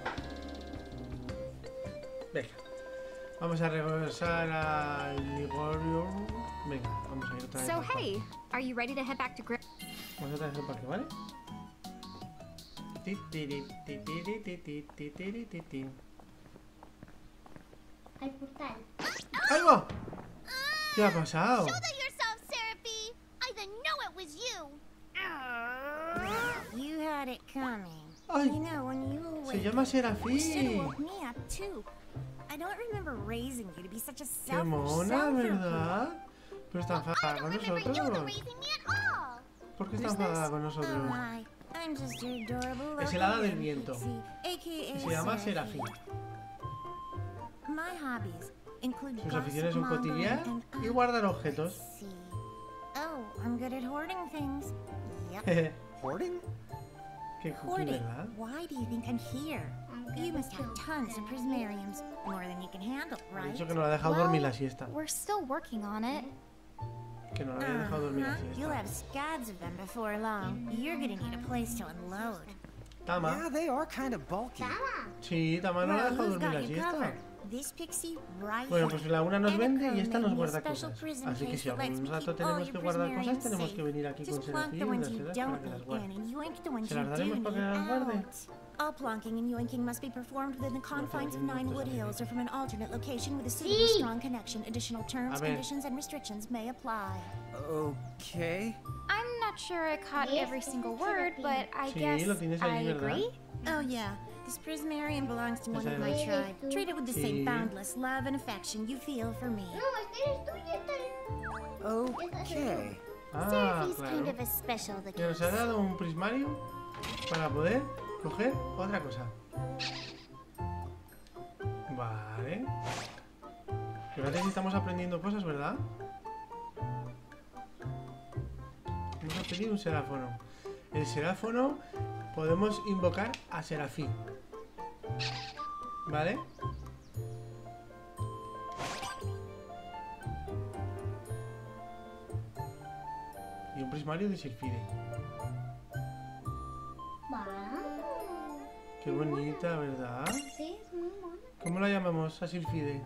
Venga. Vamos a regresar al Ligorio. Venga, vamos a ir otra vez. So al parque. hey, are you ready to head back to Grim? Vamos otra vez al parque, ¿vale? Ti, tiri, ti, tiri, ti, ti, ti, tiri, ti, ti. Al portal. ¡Ahí va! ¿Qué ha pasado? Show them yourself, Seraphie. I didn't know it was you. You had it coming. ¡Ay! You know, when you were Se awake, llama you should Serafín. have woke me up too. I don't remember raising you to be such a ¡Qué selfish mona, selfish. verdad! Pero está I enfadada don't con remember you nosotros. raising me at all. ¿Por qué está Who's enfadada this? con Oh nosotros? my, I'm just your adorable Es el local hada del young viento. pixie, aka Y se llama Seraphine. Serafín. My hobbies include Sus gossip aficiones son mongering cotidiar and y guardar objetos. see. Oh, I'm good at hoarding things. Yep. Hoarding? Qué cookie, Hoarding. ¿verdad? Why do you think I'm here? You must have tons of prismariums, more than you can handle, Ha right? dicho que no la ha dejado dormir la siesta. We're still working on it. Que no la había dejado dormir la Uh-huh. You'll siesta. have scads of them before long. You're gonna need a place to unload. Tama. Yeah, they are kind of bulky. Tama. Sí, Tama no la ha Well, dejado who's dormir got la you siesta. covered? This pixie right Bueno, here. pues la una nos And a vende y crow esta made nos me a guarda special cosas. prison Así que case si that lets algún me rato keep tenemos all que your guardar cosas, prismariums tenemos safe. que venir aquí con Just plonk Serafín the y ones las you serás para don't que las need guarde. in and yoink the ones ¿Se you las daremos do para que need las guarde? out. All plonking and yoinking must be performed within the confines of Nine Wood Hills or from an alternate location with a suitably Sí. strong connection. Additional terms, A ver. conditions, and restrictions may apply. Okay. I'm not sure I caught Yes, every this single is word, but I Sí, guess lo tienes I ahí, ¿verdad? agree. Oh yeah, this prismarium belongs to one Esa of my es. tribe. Treat it with the Sí. same boundless love and affection you feel for me. No, este eres tú y este eres... Okay. Ah, Seraphie's kind claro. of a special the Que nos ha case. dado un prismario para poder coger otra cosa. Vale. Fíjate si estamos aprendiendo cosas, ¿verdad? Hemos aprendido un seráfono. el seráfono, podemos invocar a Serafín. ¿Vale? Y un prismario de Sylphide. Wow. Qué bonita, ¿verdad? Sí, es muy buena. ¿Cómo la llamamos a Sylphide?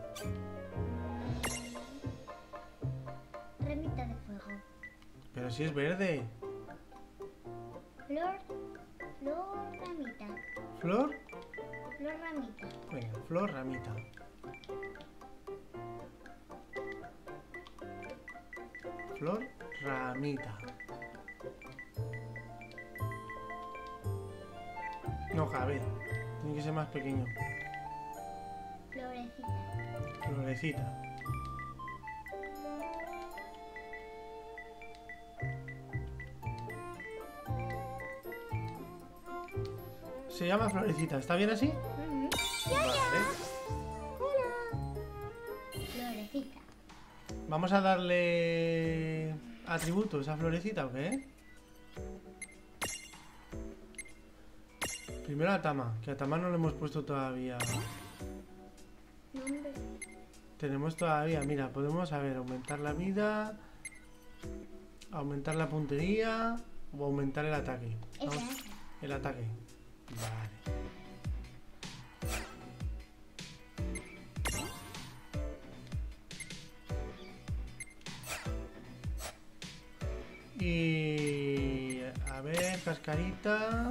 Ramita de fuego. Pero si es verde. Flor. Flor ramita. ¿Flor? Flor ramita. Venga, flor ramita. Flor ramita. No cabe. Tiene que ser más pequeño. Florecita. Florecita. Se llama Florecita. ¿Está bien así? Ujú. Vale. Florecita. Vamos a darle atributos a Florecita, ¿o qué? Primero a Tama, que a Tama no le hemos puesto todavía. Nombre. Tenemos todavía, mira, podemos, a ver, aumentar la vida, aumentar la puntería o aumentar el ataque. Esa, Vamos, esa. el ataque. Vale. Y a ver, cascarita.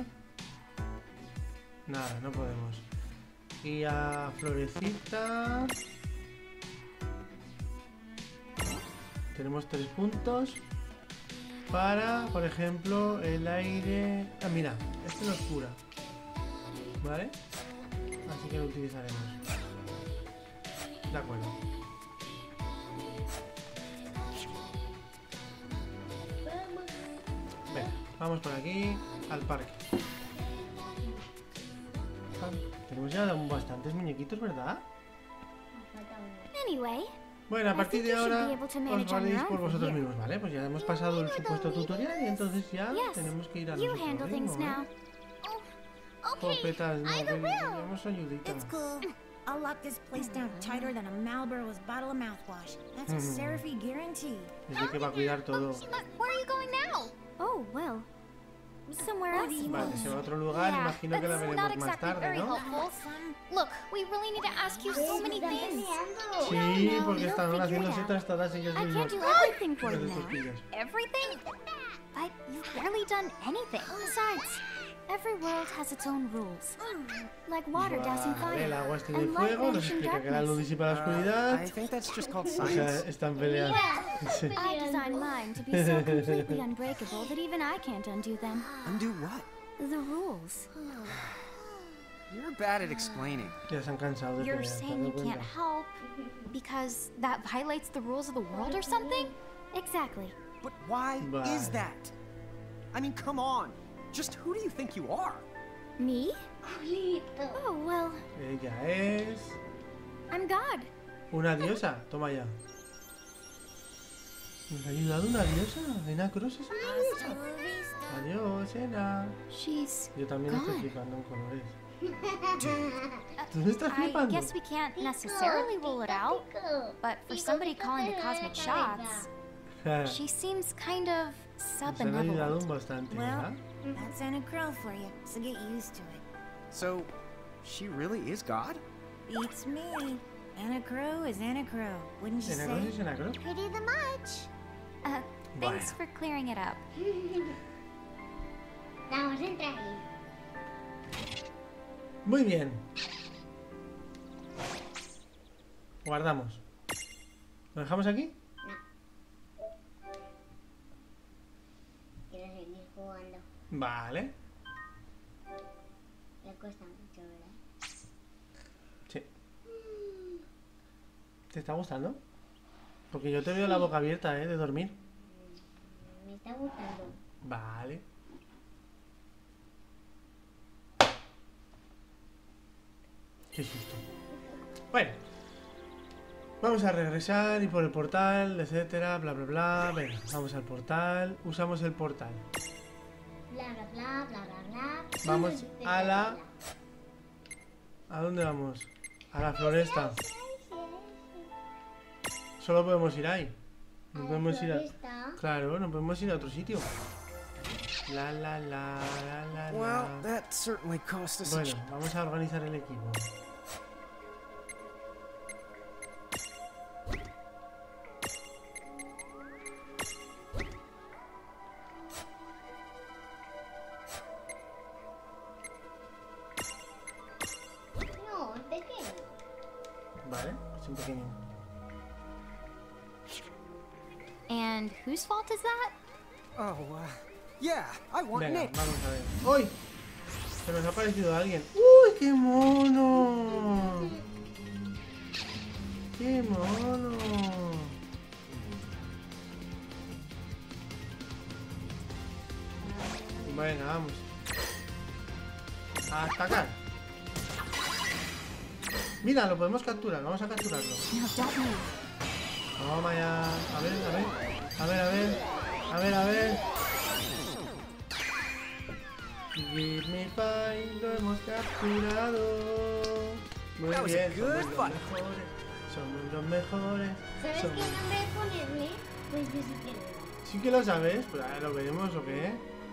Nada, no podemos. Y a Florecita tenemos tres puntos para, por ejemplo, el aire. Ah, mira, este nos cura, ¿vale? Así que lo utilizaremos. De acuerdo. Venga, vamos por aquí al parque. Tenemos ya bastantes muñequitos, ¿verdad? Falta uno. Anyway, Bueno, a partir de I think you should ahora be able to os manage on valéis your por own vosotros from here. mismos, ¿vale? Pues ya hemos pasado el supuesto tutorial y entonces ya Yes, tenemos que ir a you nuestro handle things ritmo, now. ¿eh? Okay, Copetas, no, I que will. llevamos ayudita. It's cool. I'll lock this place down tighter than a Malboro's bottle of mouthwash. That's a Seraphy guarantee. Dice que va a cuidar todo. But where are you going now? Oh, well, somewhere else. Vale, se va a otro lugar, Yeah, imagino que la that's veremos not más exactly tarde, very ¿no? helpful. Look, we really need to ask you so many Están things. peleando. Sí, no, porque you'll están figure it haciéndose out. otras todas ellos I mismos. can't do everything for you Las now. cosquillas. Everything? But you've barely done anything. Besides, every world has its own rules. Like water dousing Vale, fire, el agua extingue el and light fuego, nos banishing explica que la luz darkness. disipa la Uh, I oscuridad. think that's just called O sea, science. están peleando. Sí. I designed mine to be so completely unbreakable that even I can't undo them. Undo what? The rules. You're bad at explaining. Ya se han cansado de You're pelear, ¿te has saying you dado can't cuenta? help because that violates the rules of the world or something? Exactly. But why Vale. is that? I mean, come on. Just who do you think you are? Me? Julito. Oh, well, Ella es I'm God. una diosa. Toma ya. ¿Nos ha ayudado una diosa? ¿Ena Cross es una diosa? Adiós, Ena. She's Yo también estoy gone. flipando en colores. ¿Tú no estás I flipando? guess we can't necessarily rule it out, but for somebody calling the cosmic shots, she seems kind of Nos han ayudado sub-benevolent. bastante, Well, ¿verdad? that's Anna Crow for you, so get used to it. So, she really is God? Beats me. Anna Crow is Anna Crow, wouldn't you ¿Ena Cross say? es Ena Cross? Pretty the much. Uh, thanks Vaya. for clearing it up. Vamos a entrar ahí. Muy bien. Guardamos. ¿Lo dejamos aquí? Quiero seguir jugando. Vale. Le cuesta mucho, ¿verdad? Sí. ¿Te está gustando? Porque yo te veo la boca abierta, ¿eh? De dormir. Me está gustando. Vale. Qué susto. Bueno. Vamos a regresar y por el portal, etcétera, bla, bla, bla. Venga, vamos al portal. Usamos el portal. Bla, bla, bla, bla, bla, bla. Vamos a la... ¿A dónde vamos? A la floresta. Solo podemos ir ahí. No podemos ir a... Claro, no podemos ir a otro sitio. La la la la la Well, la. that certainly cost us a Bueno, vamos a organizar el equipo. No, es pequeño. Vale, es un pequeño. And whose fault is that? Oh, uh, yeah, I want Venga, Nick. vamos a ver. ¡Uy! Se nos ha aparecido alguien. ¡Uy, qué mono! ¡Qué mono! Venga, vamos. A atacar. Mira, lo podemos capturar. Vamos a capturarlo. No, don't move. Toma ya. A ver, a ver. A ver, a ver. A ver, a ver. Give me five. Lo hemos capturado. Muy That was a bien. good Somos los fight. mejores. Somos los mejores. ¿Sabes qué Somos... nombre ponerle? Pues yo sí que lo. Sí que lo sabes. Pues a ver, lo veremos o qué.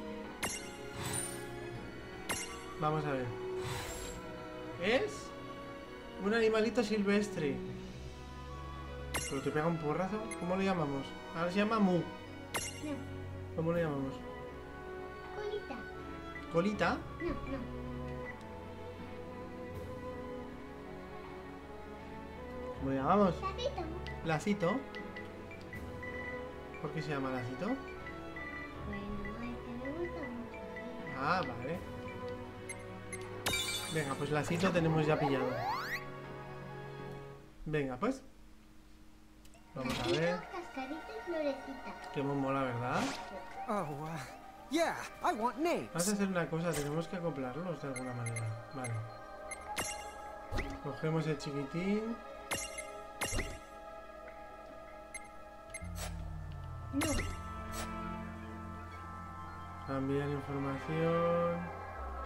Vamos a ver. Es un animalito silvestre. Pero te pega un porrazo. ¿Cómo lo llamamos? Ahora se llama Mu. No, ¿Cómo lo llamamos? colita. ¿Colita? No, no. ¿Cómo lo llamamos? Sapito. Lacito. ¿Por qué se llama Lacito? Bueno, es que me gusta mucho. Ah, vale. Venga, pues Lacito tenemos ya pillado. Venga, pues. Vamos a ver. Cascarita y florecita. Qué mola, ¿verdad? Oh, uh, yeah, I want Vamos a names. hacer una cosa, tenemos que acoplarlos de alguna manera. Vale. Cogemos el chiquitín. No. Cambiar información.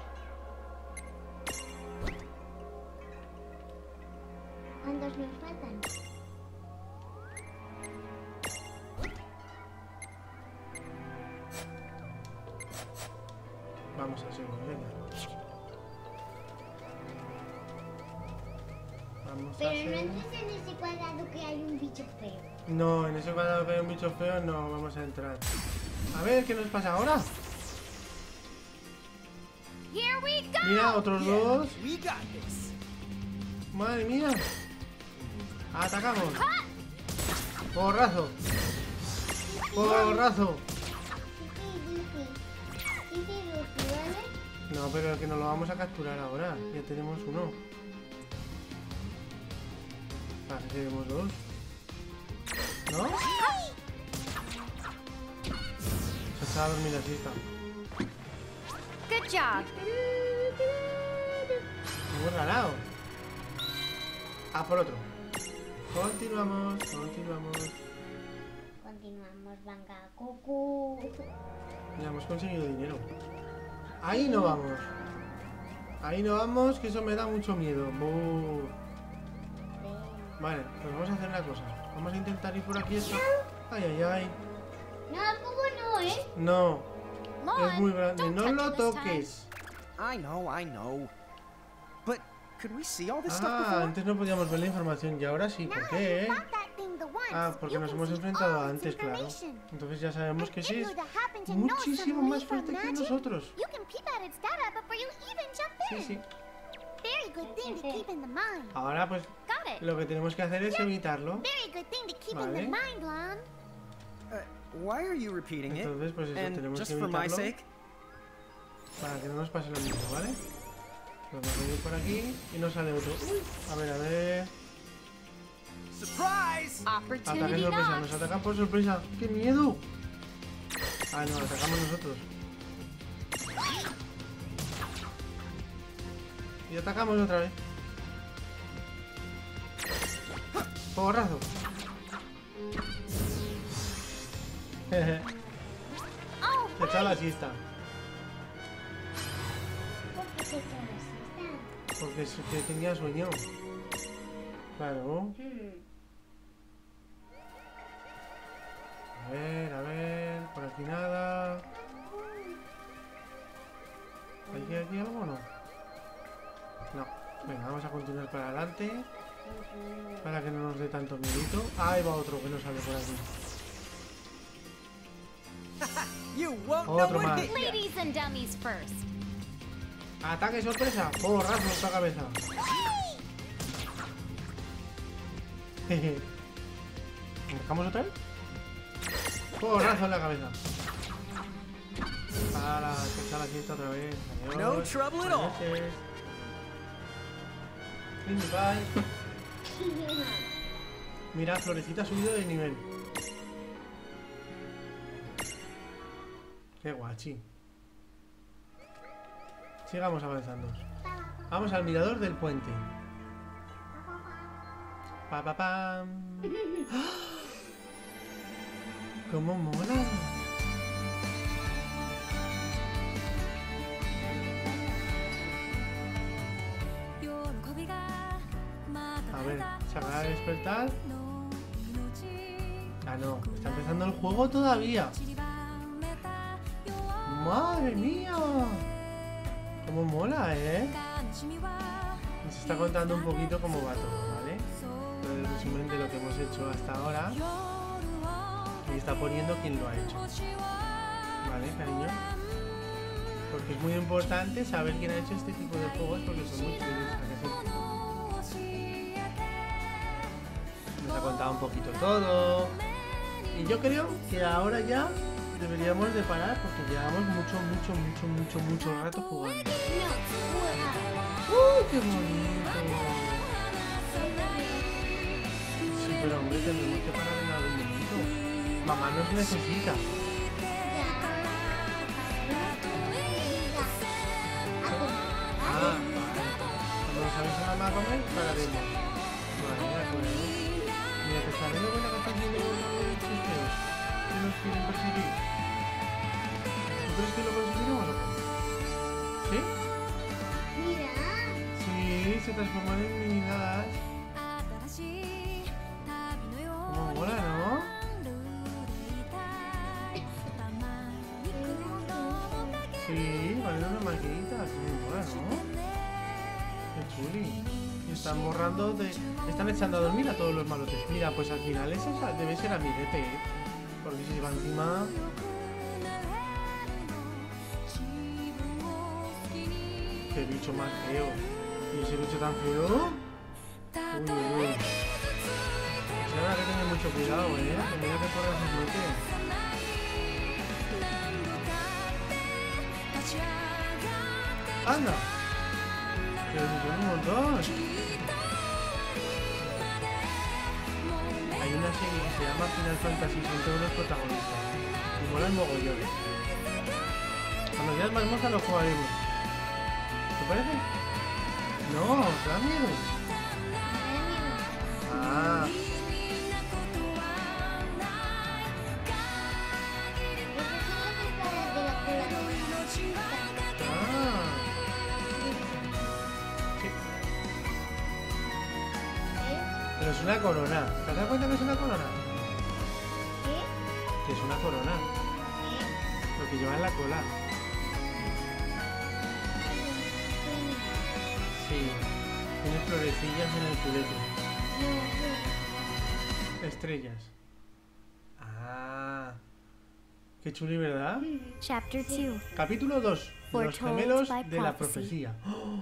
¿Cuántos nos faltan? Vamos a seguir, venga. Vamos a Pero no seguir. entres en ese cuadrado que hay un bicho feo. No, en ese cuadrado que hay un bicho feo no vamos a entrar. A ver, ¿qué nos pasa ahora? Here we go! Mira, otros dos. We got this. Madre mía. Atacamos. Porrazo. Porrazo. Titi, Titi. Titi, Titi, ¿vale? No, pero que nos lo vamos a capturar ahora. Ya tenemos uno. Vale, tenemos dos. ¿No? Se está a dormir la siesta. Good job. Hemos ganado. A por otro. Continuamos, continuamos. Continuamos, venga, cucú. Ya hemos conseguido dinero. Ahí no vamos. Ahí no vamos, que eso me da mucho miedo. Buh. Vale, pues vamos a hacer una cosa. Vamos a intentar ir por aquí esto. Ay, ay, ay. No, ¿cómo no, eh? No, es Lon, muy grande. don't No touch lo it this time. toques. I know, I know. But could we see all this stuff Ah, before? antes no podíamos ver la información y ahora sí. ¿Por qué, eh? Fought that thing the once, Ah, porque you nos can hemos see enfrentado all its antes, claro. information. Entonces ya sabemos And que if sí you es were to happen to know muchísimo some más leaf or fuerte que magic, nosotros. You can peep at its data before you even jump Sí, in. sí. Very good thing to keep in the mind. Ahora pues Got it. lo que tenemos que hacer es evitarlo. Very good thing to keep in Vale. the mind, Lon. Uh, why are you repeating it? Entonces pues eso, And tenemos just que for my evitarlo sake? para que no nos pase lo mismo, ¿vale? Vamos a ir por aquí y nos sale otro. Uy, a ver, a ver. Surprise! Ataque Opportunity sorpresa, knocks. nos atacan por sorpresa. ¡Qué miedo! Ah, no, atacamos nosotros. Y atacamos otra vez. Porrazo. Oh, Se echa la siesta. se queda Porque es que tenía sueño. Claro. A ver, a ver. Por aquí nada. ¿Hay aquí algo o no? No. Venga, vamos a continuar para adelante. Para que no nos dé tanto miedito. Ah, ahí va otro que no sale por aquí. You won't know Otro what más. hit ya. Ladies and dummies first. Ataque sorpresa. Porrazo en esta cabeza. Jeje. ¿Marcamos otra vez? Porrazo en la cabeza. Para, que está la siesta otra vez. Adiós. No trouble at all. Buenas noches. Bye. Mira, Florecita ha subido de nivel. Qué guachi. Sigamos avanzando. Vamos al mirador del puente. Pa, pa, pam. ¡Ah! ¡Cómo mola! A ver, ¿se acaba de despertar? Ah, no, está empezando el juego todavía. ¡Madre mía! ¡Cómo mola, eh! Nos está contando un poquito cómo va todo, ¿vale? El resumen de lo que hemos hecho hasta ahora. Y está poniendo quién lo ha hecho. ¿Vale, cariño? Porque es muy importante saber quién ha hecho este tipo de juegos porque son muy chulos. Nos ha contado un poquito todo. Y yo creo que ahora ya deberíamos de parar porque llevamos mucho, mucho, mucho, mucho, mucho rato jugando. ¡Uh, qué bonito! Sí, pero hombre, tendremos que parar en algún momento. Mamá nos necesita. Ah, vale. Cuando nos avise mamá a comer, pararemos. Vale, de acuerdo. Mira, te está dando cuenta que estás viendo los chisteos que nos quieren perseguir. ¿Tú crees que lo conseguiremos o qué? ¿Sí? Mira. Sí, se transforman en mininadas. Como mola, ¿no? Sí, vale una maquinita. Como mola, ¿no? Qué chuli. Y están borrando de... Están echando a dormir a todos los malotes. Mira, pues al final ese debe ser amiguete, ¿eh? Porque si se va encima... Qué bicho más feo. Y ese bicho tan feo... Uy, uy, uy. Se habrá que tener mucho cuidado, ¿eh? Que mira que porras nos mete. ¡Anda! Pero si son un montón. Hay una serie que se llama Final Fantasy, son todos los protagonistas. Y molan mogollón. Cuando seas más moza lo jugaremos. ¿Te parece? No, ¿te da miedo? Ah. Pero es una corona. ¿Te has dado cuenta que es una corona? ¿Qué? Que es una corona. Lo que lleva en la cola. Sí. Tiene florecillas en el culete. Estrellas. Ah. Qué chuli, ¿verdad? Chapter two. Capítulo dos. Los Foretold gemelos by de la prophecy. profecía. ¡Oh!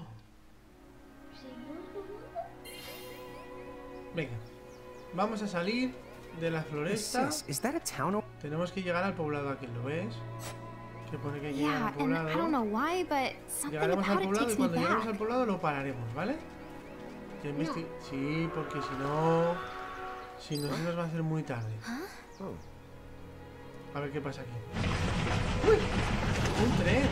Venga. Vamos a salir de la floresta. Sis, is that a town? o- Tenemos que llegar al poblado aquí, ¿lo ves? Que pone que llega Yeah, al and I don't poblado. know why, but something Llegaremos al about it poblado y takes me cuando lleguemos back. al poblado lo pararemos, ¿vale? Ya investi- Sí, porque si no... Si no se nos va a hacer muy tarde. A ver qué pasa aquí. ¡Uy! ¡Un tren!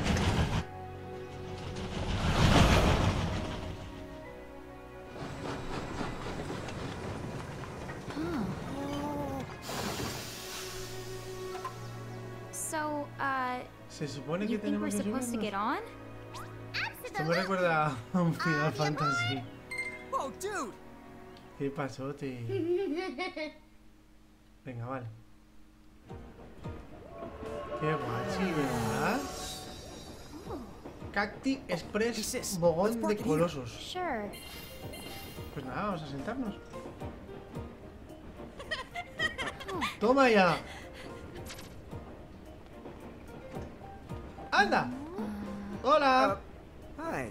So, uh, Se supone que you think we're tenemos que supposed to subirnos. get on? Esto me recuerda a un Final Fantasy. Whoa, dude! ¿Qué pasó, te? Venga, vale. Qué guachi, ¿verdad? Cacti Express Bogón de Colosos. Sure. Pues nada, vamos a sentarnos. ¡Toma ya! ¡Anda! ¡Hola! Uh, hi.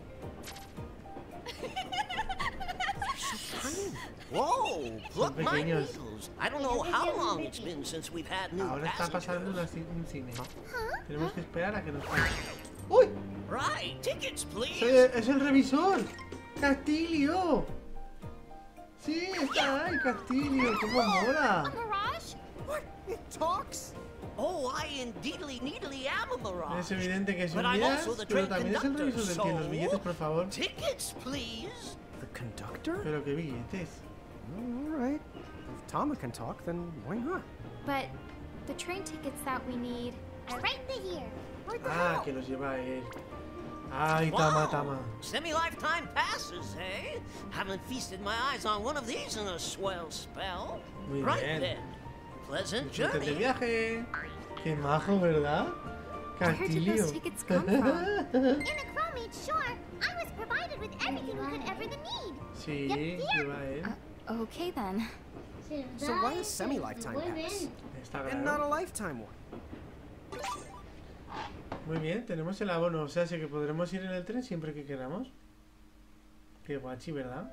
Whoa! Look, my pequeños. needles. I don't know how long it's been since we've had new Ahora está pasando passengers. una ci- un cine. Tenemos que esperar a que nos pase. ¡Uy! Right, tickets, please. Soy el- ¡Es el revisor! ¡Castilio! Sí, está ahí, Castilio. ¡Cómo mola! Mirage? What? It talks? Oh, I indeedly needly am a mirage. Es evidente que es un But I'm guía, also the pero train también es el conductor, revisor del tiene los billetes, por favor. Tickets, please. The conductor? Pero qué billetes. All right. If Tama can talk, then why not? But the train tickets that we need are right here. Ah, que los lleva él. Ay, Tama, Tama. Semi-lifetime passes, eh? Haven't feasted my eyes on one of these in a swell spell. Muy right bien. then. Pleasant Disfruten del journey. viaje. Qué majo, ¿verdad? Where did Castilio. those tickets come from? In a Chromate, sure. I was provided with everything we could ever need. Sí, lleva él. Uh, okay then. So why a semi-lifetime pass? Está And not claro. a lifetime one? Muy bien, tenemos el abono. O sea, sí que podremos ir en el tren siempre que queramos. Qué guachi, ¿verdad?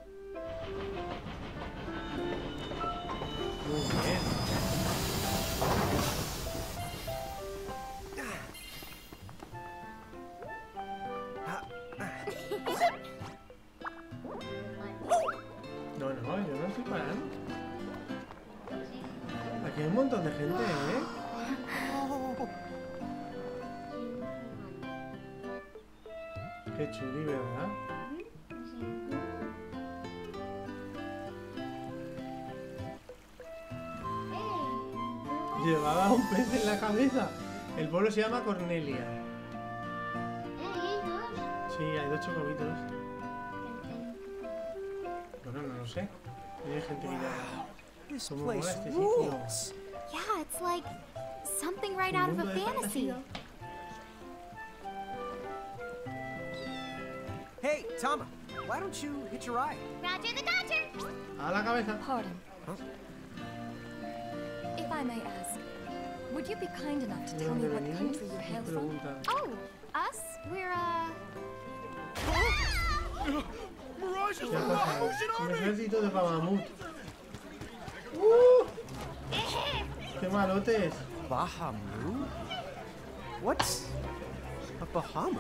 Muy bien. No, no, yo no estoy parando. Aquí hay un montón de gente, ¿eh? Qué chuli, ¿verdad? Llevaba un pez en la cabeza. El pueblo se llama Cornelia. Sí, hay dos chocobitos. Bueno, no lo sé. Hay gente que ya... This ¿Cómo place mola este sitio? rules. Yeah, it's like something right Un out of a mundo de fantasy. fantasía. Hey, Tama, why don't you hitch a ride? Roger the Dodger. A la cabeza. Pardon. Huh? If I may ask, would you be kind enough to ¿De tell me dónde what venís? country you hail from? Pregunta. Oh, us? We're uh ¿Qué ha pasado? Un ejército de Bahamut. ¡Uh! ¡Qué malotes! Bahamut? What's a Bahamut?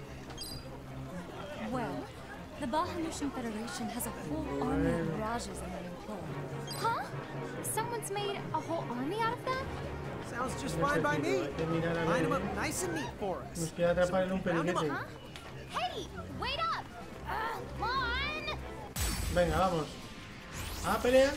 Well, the Bahamutian Federation has a whole army of mirages in their employ. huh? Someone's made a whole army out of them? Sounds just Un fine by me. ejército, hay que mirar a Line ver, them up ¿eh? nice and neat for us. Nos quiere atrapar en un Round 'em up, periquete. Huh? Hey, wait up! Uh, Lon! Venga, vamos. A pelear.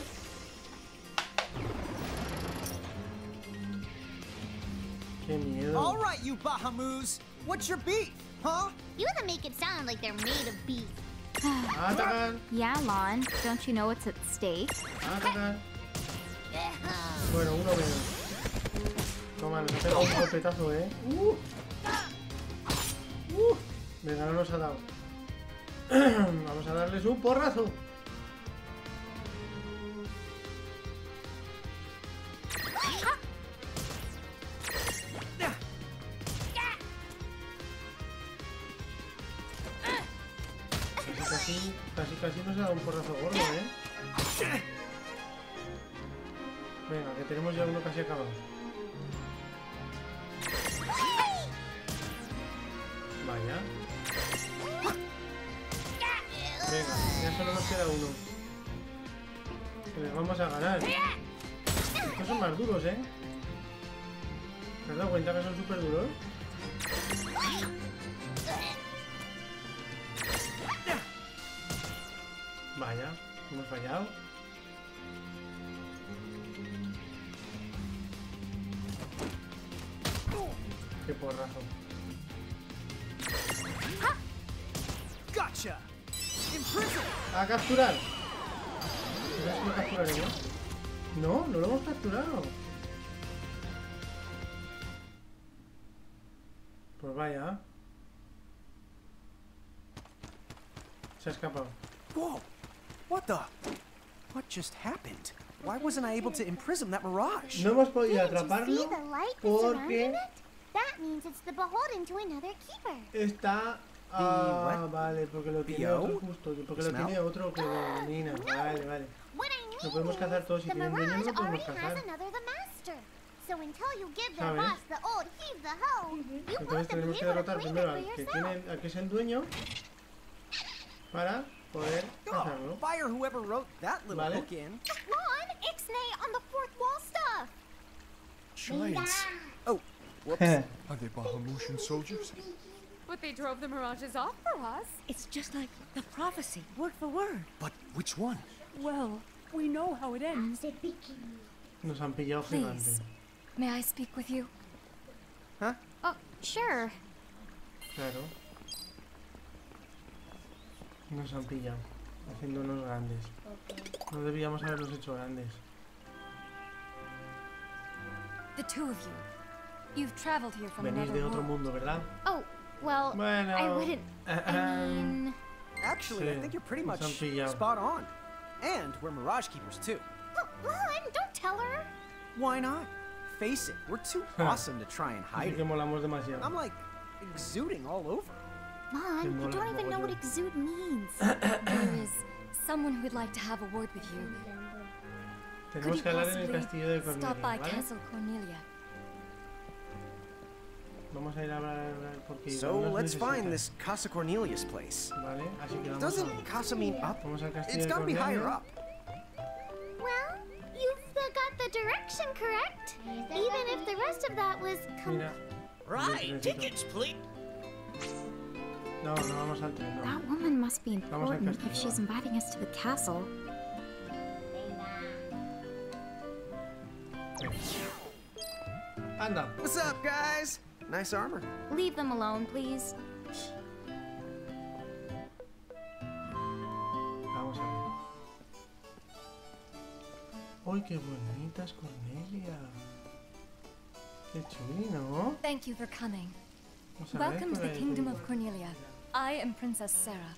Qué miedo. All right, you Bahamus. What's your beef, huh? You them make it sound like they're made of beef. A atacar. Yeah, Lon. Don't you know what's at stake? A atacar. Bueno, uno menos. Toma, nos ha pegado un golpetazo, ¿eh? Uh. Uh. Venga, no nos ha dado. Vamos a darles un porrazo. Casi, casi, casi, casi nos ha dado un porrazo gordo, ¿eh? Venga, que tenemos ya uno casi acabado. Vaya. Venga, ya solo nos queda uno. Que les vamos a ganar. Estos son más duros, ¿eh? ¿Te has dado cuenta que son súper duros? Vaya, hemos fallado. Qué porrazo. Gotcha. Imprison. A capturar. ¿Crees que lo capturaremos? No, no lo hemos capturado. Pues vaya. Se ha escapado. Whoa! What the? What just happened? Why wasn't I able to imprison that mirage? No hemos podido Didn't you see atraparlo the light that surrounded porque it? That means it's the beholden to another keeper. está... Ah, what? vale, porque lo tiene B O? otro justo. Porque lo Smell? tiene otro que lo domina. Vale, vale. What I mean Lo podemos is, cazar todos. Si the tienen dueño, mirage no lo podemos already cazar. has another the master. So until you give their ¿Sabes? boss the old heave the hoe, you Entonces won't be tenemos que able to derrotar claim primero it al for que, yourself. tiene, al que es el dueño para poder Oh, cazarlo. fire whoever wrote that little Vale. hook in. Lon, Ixnay on the fourth wall stuff. Giants. Oh, whoops. Are they Bahamutian soldiers? But they drove the mirages off for us. It's just like the prophecy, word for word. But which one? Well, we know how it ends. Nos han pillado gigante. Please, may I speak with you? Huh? Oh, sure. Claro. Nos han pillado. Haciéndonos grandes. No debíamos haberlos hecho grandes. The two of you. You've traveled here from Venís another de otro world. mundo, ¿verdad? Oh, well, Bueno. I wouldn't. I mean, Actually, I Sí, think you're pretty nos much han pillado. spot on. And we're Mirage Keepers too. Oh, Lon, don't tell her. Why not? Face it, we're too awesome to try and Así hide que it. molamos demasiado. I'm like exuding all over. Lon, you mola don't even know what mogollón. exude means. There is someone who would like to have a word with you. Could Tenemos you que hablar en el possibly castillo de stop Cornelia, by ¿vale? Castle Cornelia? Vamos a ir a hablar porque So igual nos let's find necesita. this Casa Cornelius place. Vale, así que vamos Doesn't a... Casa mean up? Vamos al castillo It's de gotta be higher Cornelia. up. Well, you've uh, got the direction correct. Even if the rest of that was com- Mira. Right, tickets, please. No, no vamos al tren, no. That woman must be Vamos al important if castillo. she's inviting us to the castle. Anda. What's up, guys? Nice armor. Leave them alone, please. Vamos a ver. ¡Uy, qué bonita es Cornelia! ¡Qué chuli, ¿no? Thank you for coming. Vamos a ver Welcome to por the ahí, kingdom por of ahí. Cornelia. I am Princess Sarah.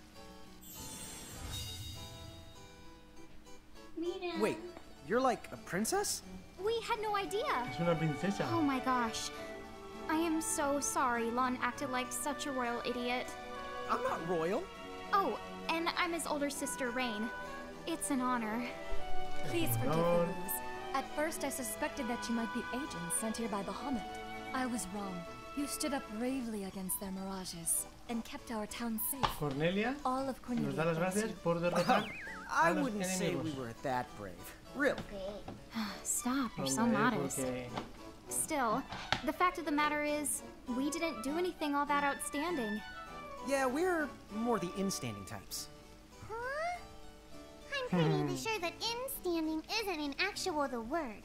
Wait, you're like a princess? We had no idea. Es una princesa. Oh my gosh. I am so sorry Lon acted like such a royal idiot. I'm not royal. Oh, and I'm his older sister, Rain. It's an honor. Please forgive the Honor. ruse. At first I suspected that you might be agents sent here by Bahamut. I was wrong. You stood up bravely against their mirages and kept our town safe. Cornelia All of Cornelia nos da las thanks gracias you. por derrotar I a los wouldn't say enemigos. we were that brave. Really. Stop, you're so Hombre, modest. porque Still, the fact of the matter is, we didn't do anything all that outstanding. Yeah, we're more the in-standing types. Huh? I'm pretty sure that in-standing isn't in actual the word.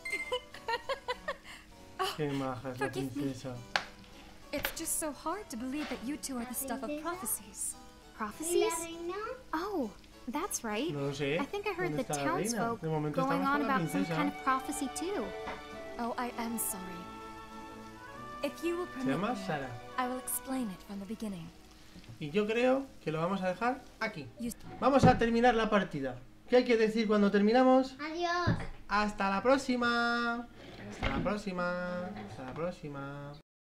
Qué maja es la Forgive me. princesa. It's just so hard to believe that you two are the stuff of prophecies. Prophecies? Oh, that's right. No lo sé. I think I heard ¿Dónde the está la reina? townsfolk De momento going estamos on con la about some princesa. kind of prophecy too. Oh, I am sorry. If you will Se permit llama me, Sara. I will explain it from the beginning. Y yo creo que lo vamos a dejar aquí. You Vamos a terminar la partida. ¿Qué hay que decir cuando terminamos? Adiós. Hasta la próxima. Hasta la próxima. Hasta la próxima.